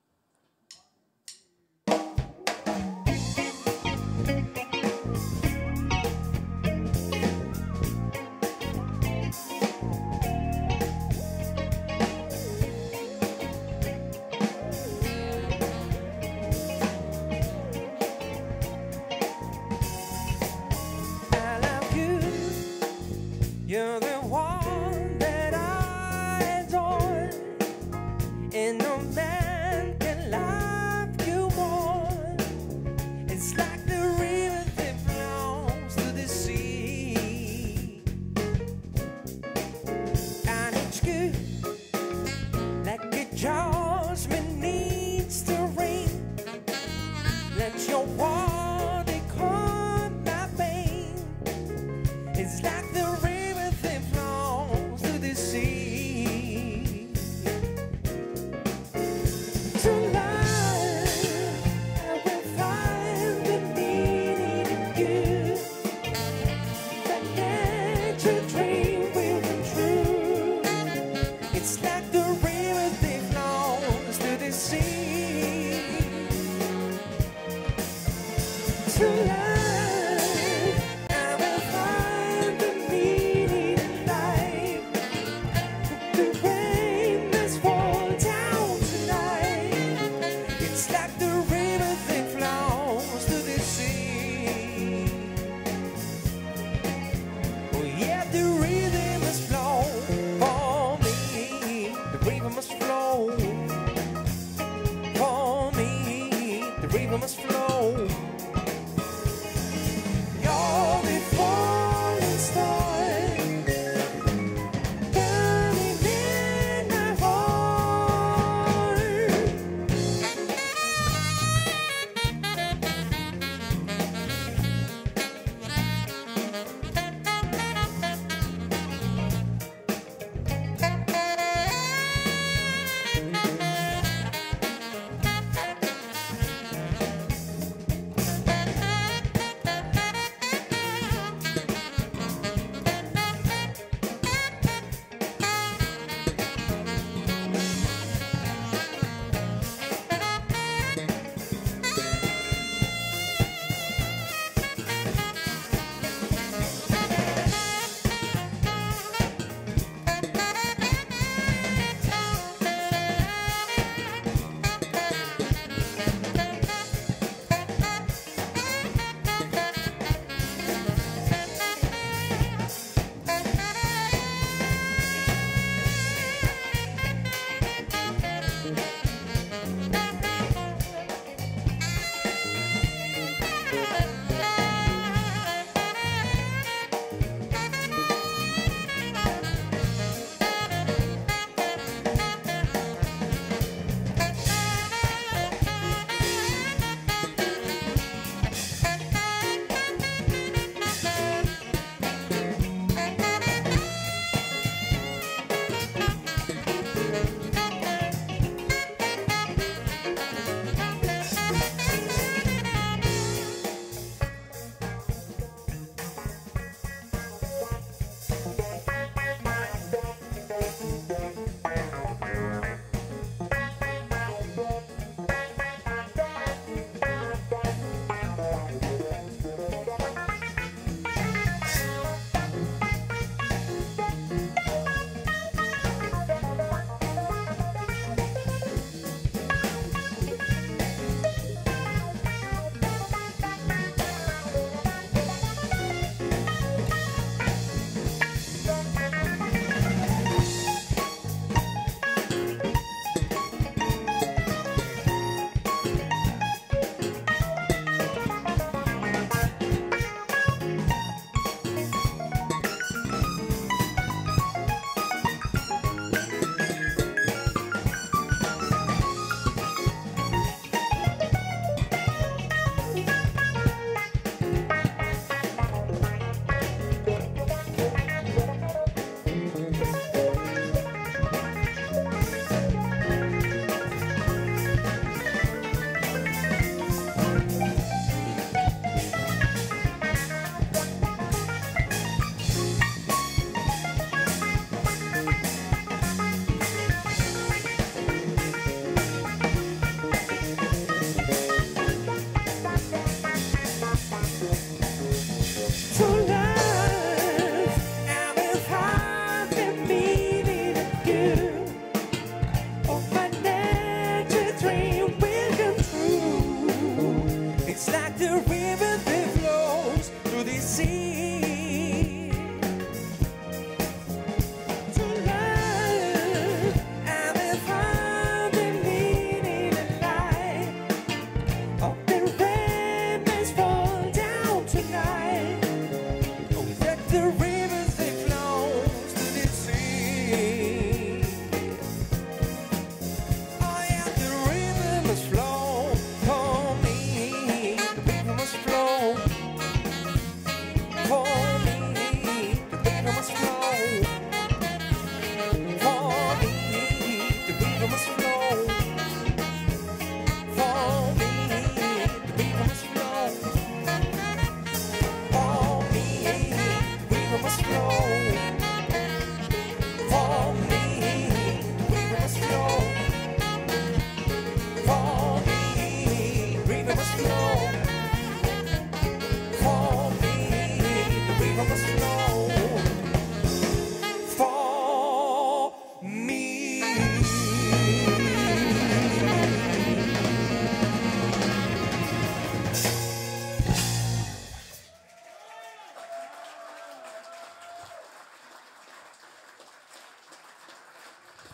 Speaker 2: You're the one that I adore, and no man can love you more. It's like the river that flows to the sea, and it's good, like a judgment needs to rain. Let your water calm my pain. It's like the river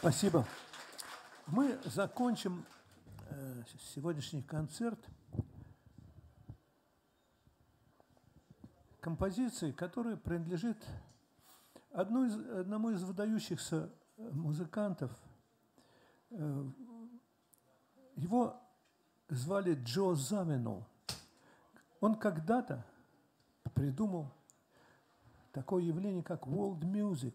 Speaker 1: Спасибо. Мы закончим э, сегодняшний концерт композицией, которая принадлежит одной из, одному из выдающихся музыкантов. Э, его звали Джо Завино. Он когда-то придумал такое явление, как world music.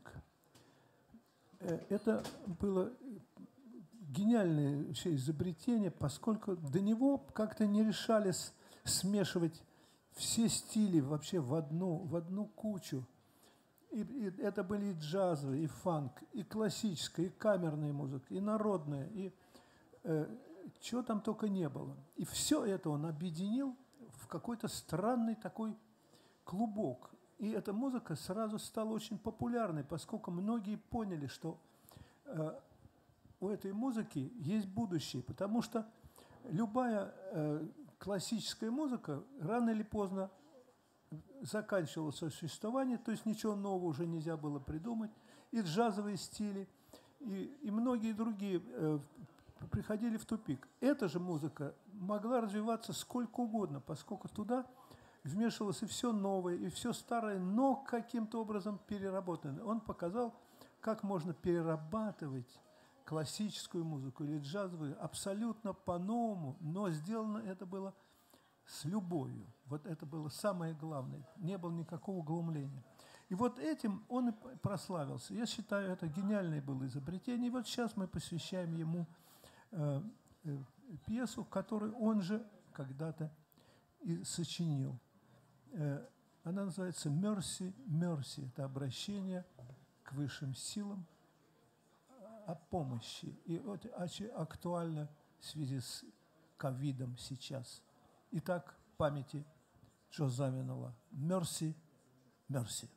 Speaker 1: Это было гениальное изобретение, поскольку до него как-то не решались смешивать все стили вообще в одну, в одну кучу. И, и это были и джазовые, и фанк, и классическая, и камерная музыка, и народная, и э, чего там только не было. И все это он объединил в какой-то странный такой клубок. И эта музыка сразу стала очень популярной, поскольку многие поняли, что э, у этой музыки есть будущее, потому что любая э, классическая музыка рано или поздно заканчивала свое существование, то есть ничего нового уже нельзя было придумать, и джазовые стили, и, и многие другие э, приходили в тупик. Эта же музыка могла развиваться сколько угодно, поскольку туда вмешивалось и все новое, и все старое, но каким-то образом переработанное. Он показал, как можно перерабатывать классическую музыку или джазовую абсолютно по-новому, но сделано это было с любовью. Вот это было самое главное. Не было никакого углумления. И вот этим он и прославился. Я считаю, это гениальное было изобретение. И вот сейчас мы посвящаем ему э, э, пьесу, которую он же когда-то и сочинил. Она называется «Mercy, Mercy». Это обращение к высшим силам о помощи. И это очень актуально в связи с ковидом сейчас. Итак, памяти Джо Завинола. «Mercy, Mercy».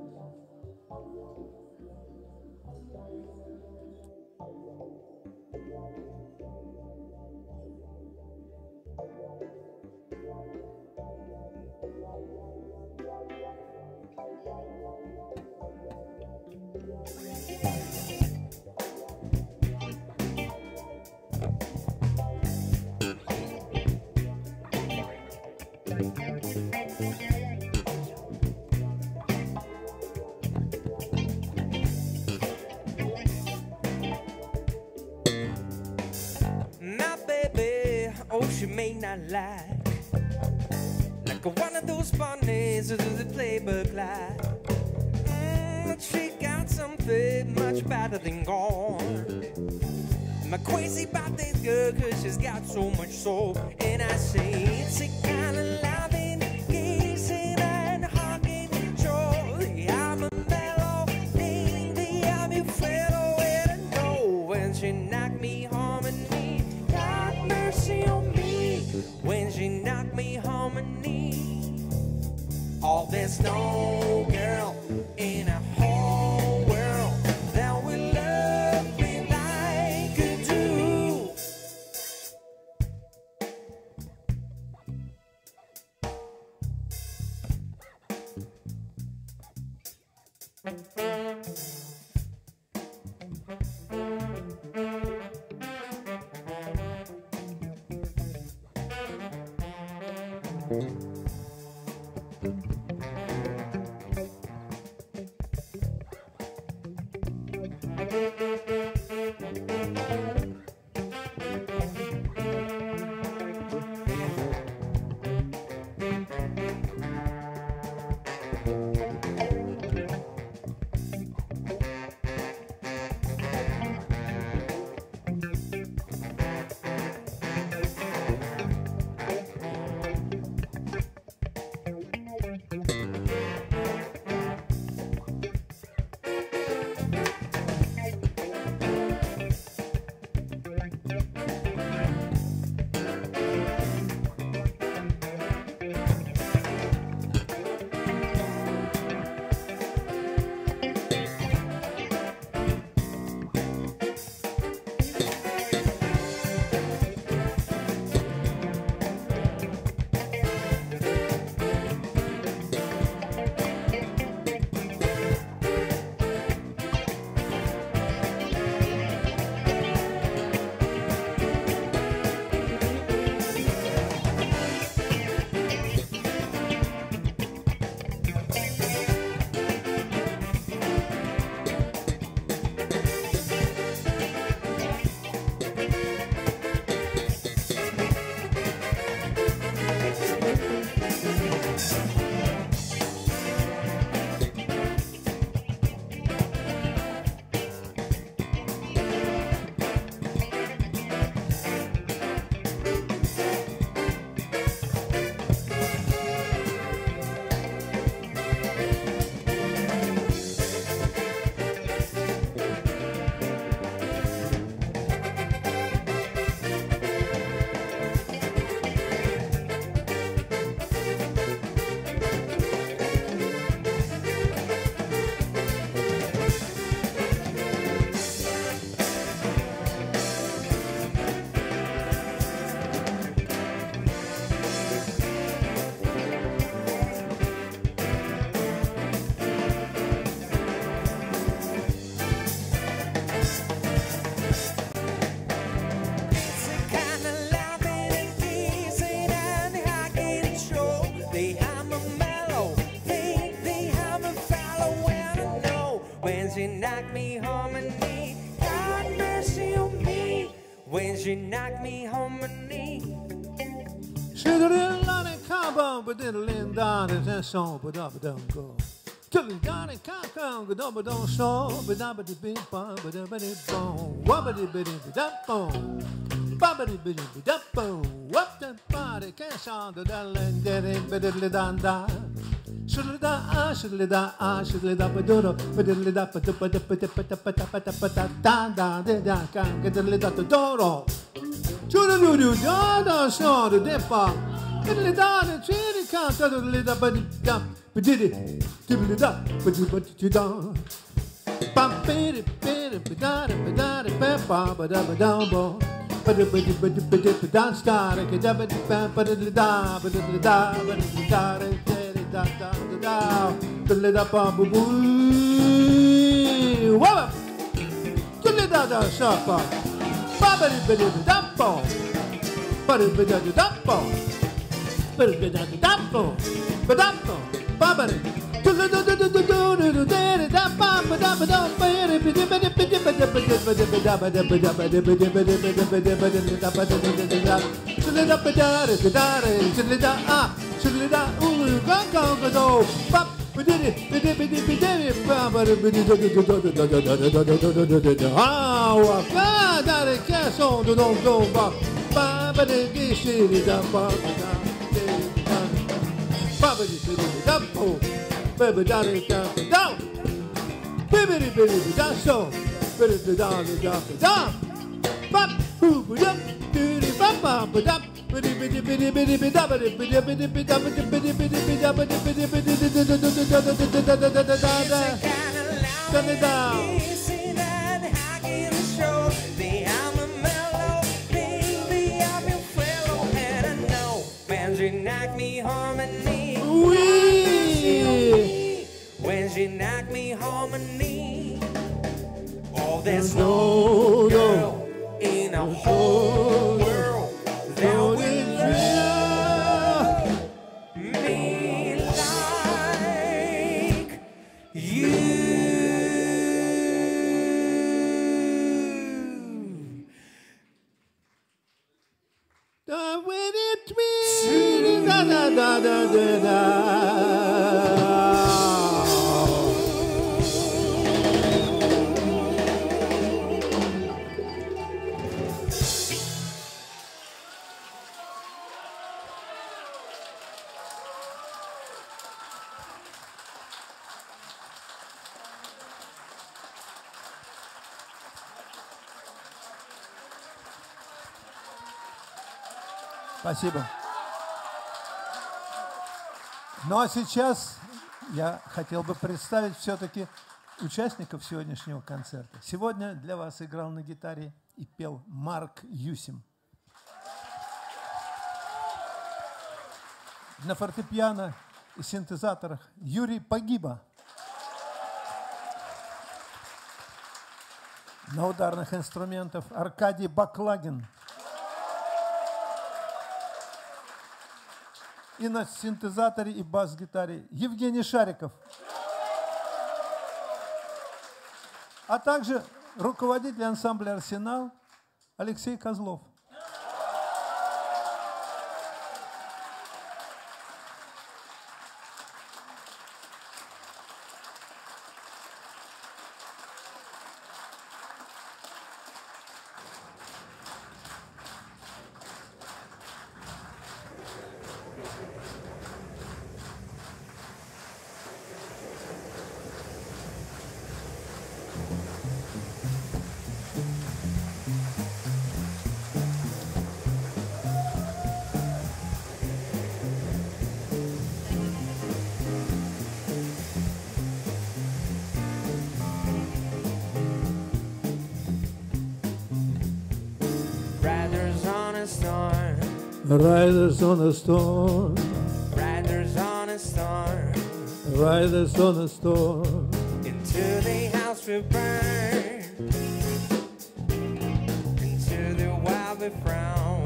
Speaker 2: She may not like like one of those bunnies who do the playbook like mm, but she got something much better than gone. I'm crazy about this girl cause she's got so much soul. And I say it's a kind of loving, kissing and hugging joy. I'm a mellow lady, I'm your fellow and I know when she knocked me home and me, God mercy on me. When she knocked me home and knee, oh, there's no girl in a whole world that will love me like you do. she knocked me on my knee.
Speaker 1: Shiddle on a combo, but diddle in down and song, but up don't go. Killing down and cock, but up don't show, but up at the big bone, but up at the bone, wobbly bitty, but up bone, bobbly bitty, but up bone, whoop the body, cash on the darling, dead in, but diddle down down. Shiddle da, ah, shiddle da, ah, shiddle da, but doodle, but diddle da, but up at the put up at the put up at the put up down, down, down, can't get the lid at the door. Choo doo da da saw the dipper. Diddly da the chili can't tell the lid up, but it but did it. Diddly da, but you put it down. Bam, bitty, bitty, badada, badada, pepper, badaba, down, bo. But it, but it, but it, but it, but down, star, like a dabba, bam, but it, da, but it, da, but it, da, da, da, da, da, the lid up, boo, boo. Whoa! Diddly da da, sharp. Babidi bidi dumpo, bidi bidi dumpo, bidi bidi dumpo, badumpo, babidi. Do do do do do do do do do do da ba ba da ba da bidi bidi bidi bidi bidi bidi bidi da ba da ba da ba da bidi bidi bidi bidi bidi da ba da da da. Shili da ba da da da da, shili da ah, shili da ulu ga ga ga do. Bap bidi bidi bidi bidi ba ba bidi do do do do do do do do do do do. Ah wa ba da le cason do do do ba ba ba de shili da ba da da. Ba bidi bidi da po. Baby, daddy, daddy, down. Baby, baby, down, so. Baby, down, down, down. Bop, boo, boo, up, doody, bop, bop, bop, up. Biddy, biddy, biddy, biddy, biddy, biddy, biddy, biddy, biddy, biddy, biddy, biddy, biddy, biddy, biddy, down. She knocked me on my knee. When she knocked me on my knee. Oh, there's no girl in a whole world that will love me like you. Da with it me, da da da da da da. Спасибо. Ну а сейчас я хотел бы представить все-таки участников сегодняшнего концерта. Сегодня для вас играл на гитаре и пел Марк Юсим. На фортепиано и синтезаторах Юрий Погиба. На ударных инструментах Аркадий Баклагин. И на синтезаторе и бас-гитаре Евгений Шариков. А также руководитель ансамбля «Арсенал» Алексей Козлов. Riders on a storm.
Speaker 2: Riders on a storm.
Speaker 1: Riders on a storm.
Speaker 2: Into the house we burn. Into the wild we frown.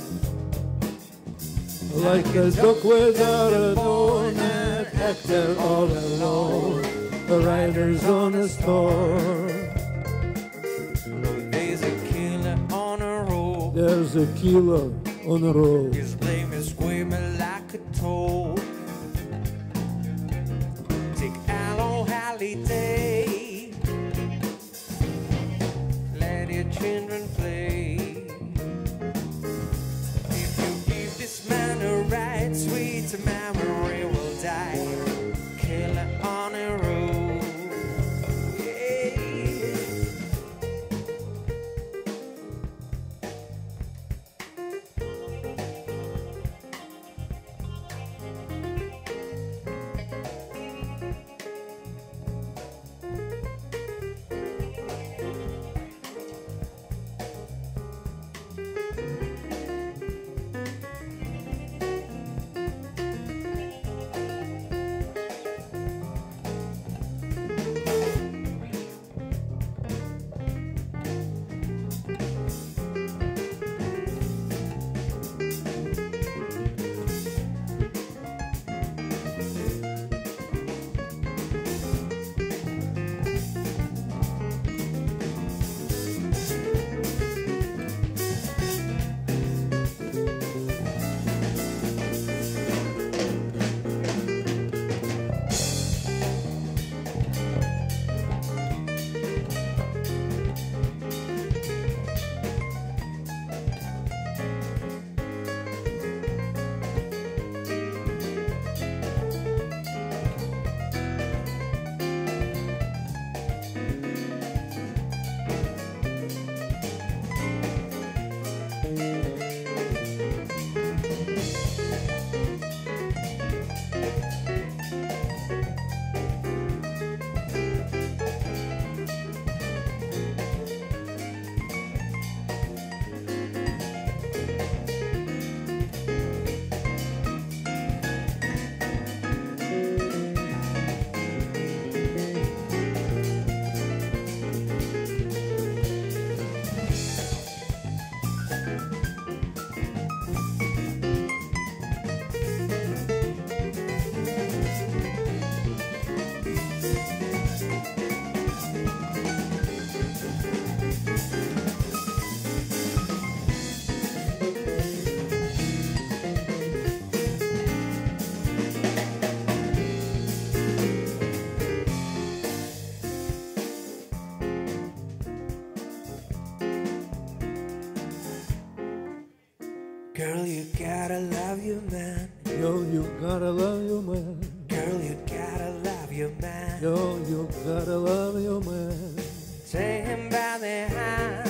Speaker 1: Like a dog without a doormat, Hector all alone. Riders on a storm.
Speaker 2: There's a killer on a road.
Speaker 1: There's a killer on the road.
Speaker 2: His name is screaming like a toad. Take a long holiday. Let your children play. If you give this man a ride, sweet memory will die. Killer on the road. Yeah. Girl, you gotta love your man.
Speaker 1: Yo, you gotta love your man.
Speaker 2: Girl, you gotta love your man.
Speaker 1: Yo, you gotta love your man.
Speaker 2: Take him by the hand.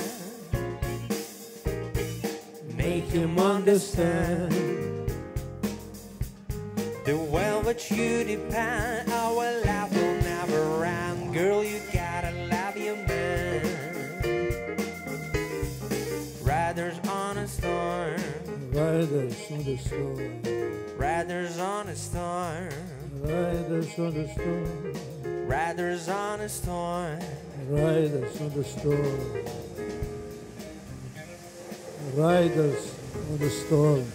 Speaker 1: Make him understand.
Speaker 2: The well that you depend, our love will never end. Girl, you gotta love your man. Riders on a storm.
Speaker 1: Riders on the storm.
Speaker 2: Riders on a storm.
Speaker 1: Riders on the storm.
Speaker 2: Riders on a storm.
Speaker 1: Riders on the storm. Riders on the storm.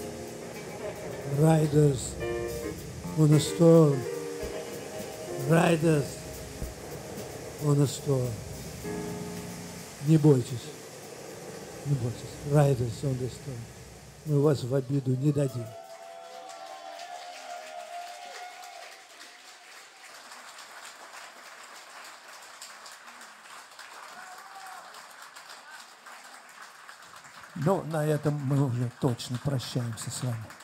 Speaker 1: Riders on the storm. Riders on the storm. Не бойтесь. Не бойтесь. Riders on the storm. Мы вас в обиду не дадим. Ну, на этом мы уже точно прощаемся с вами.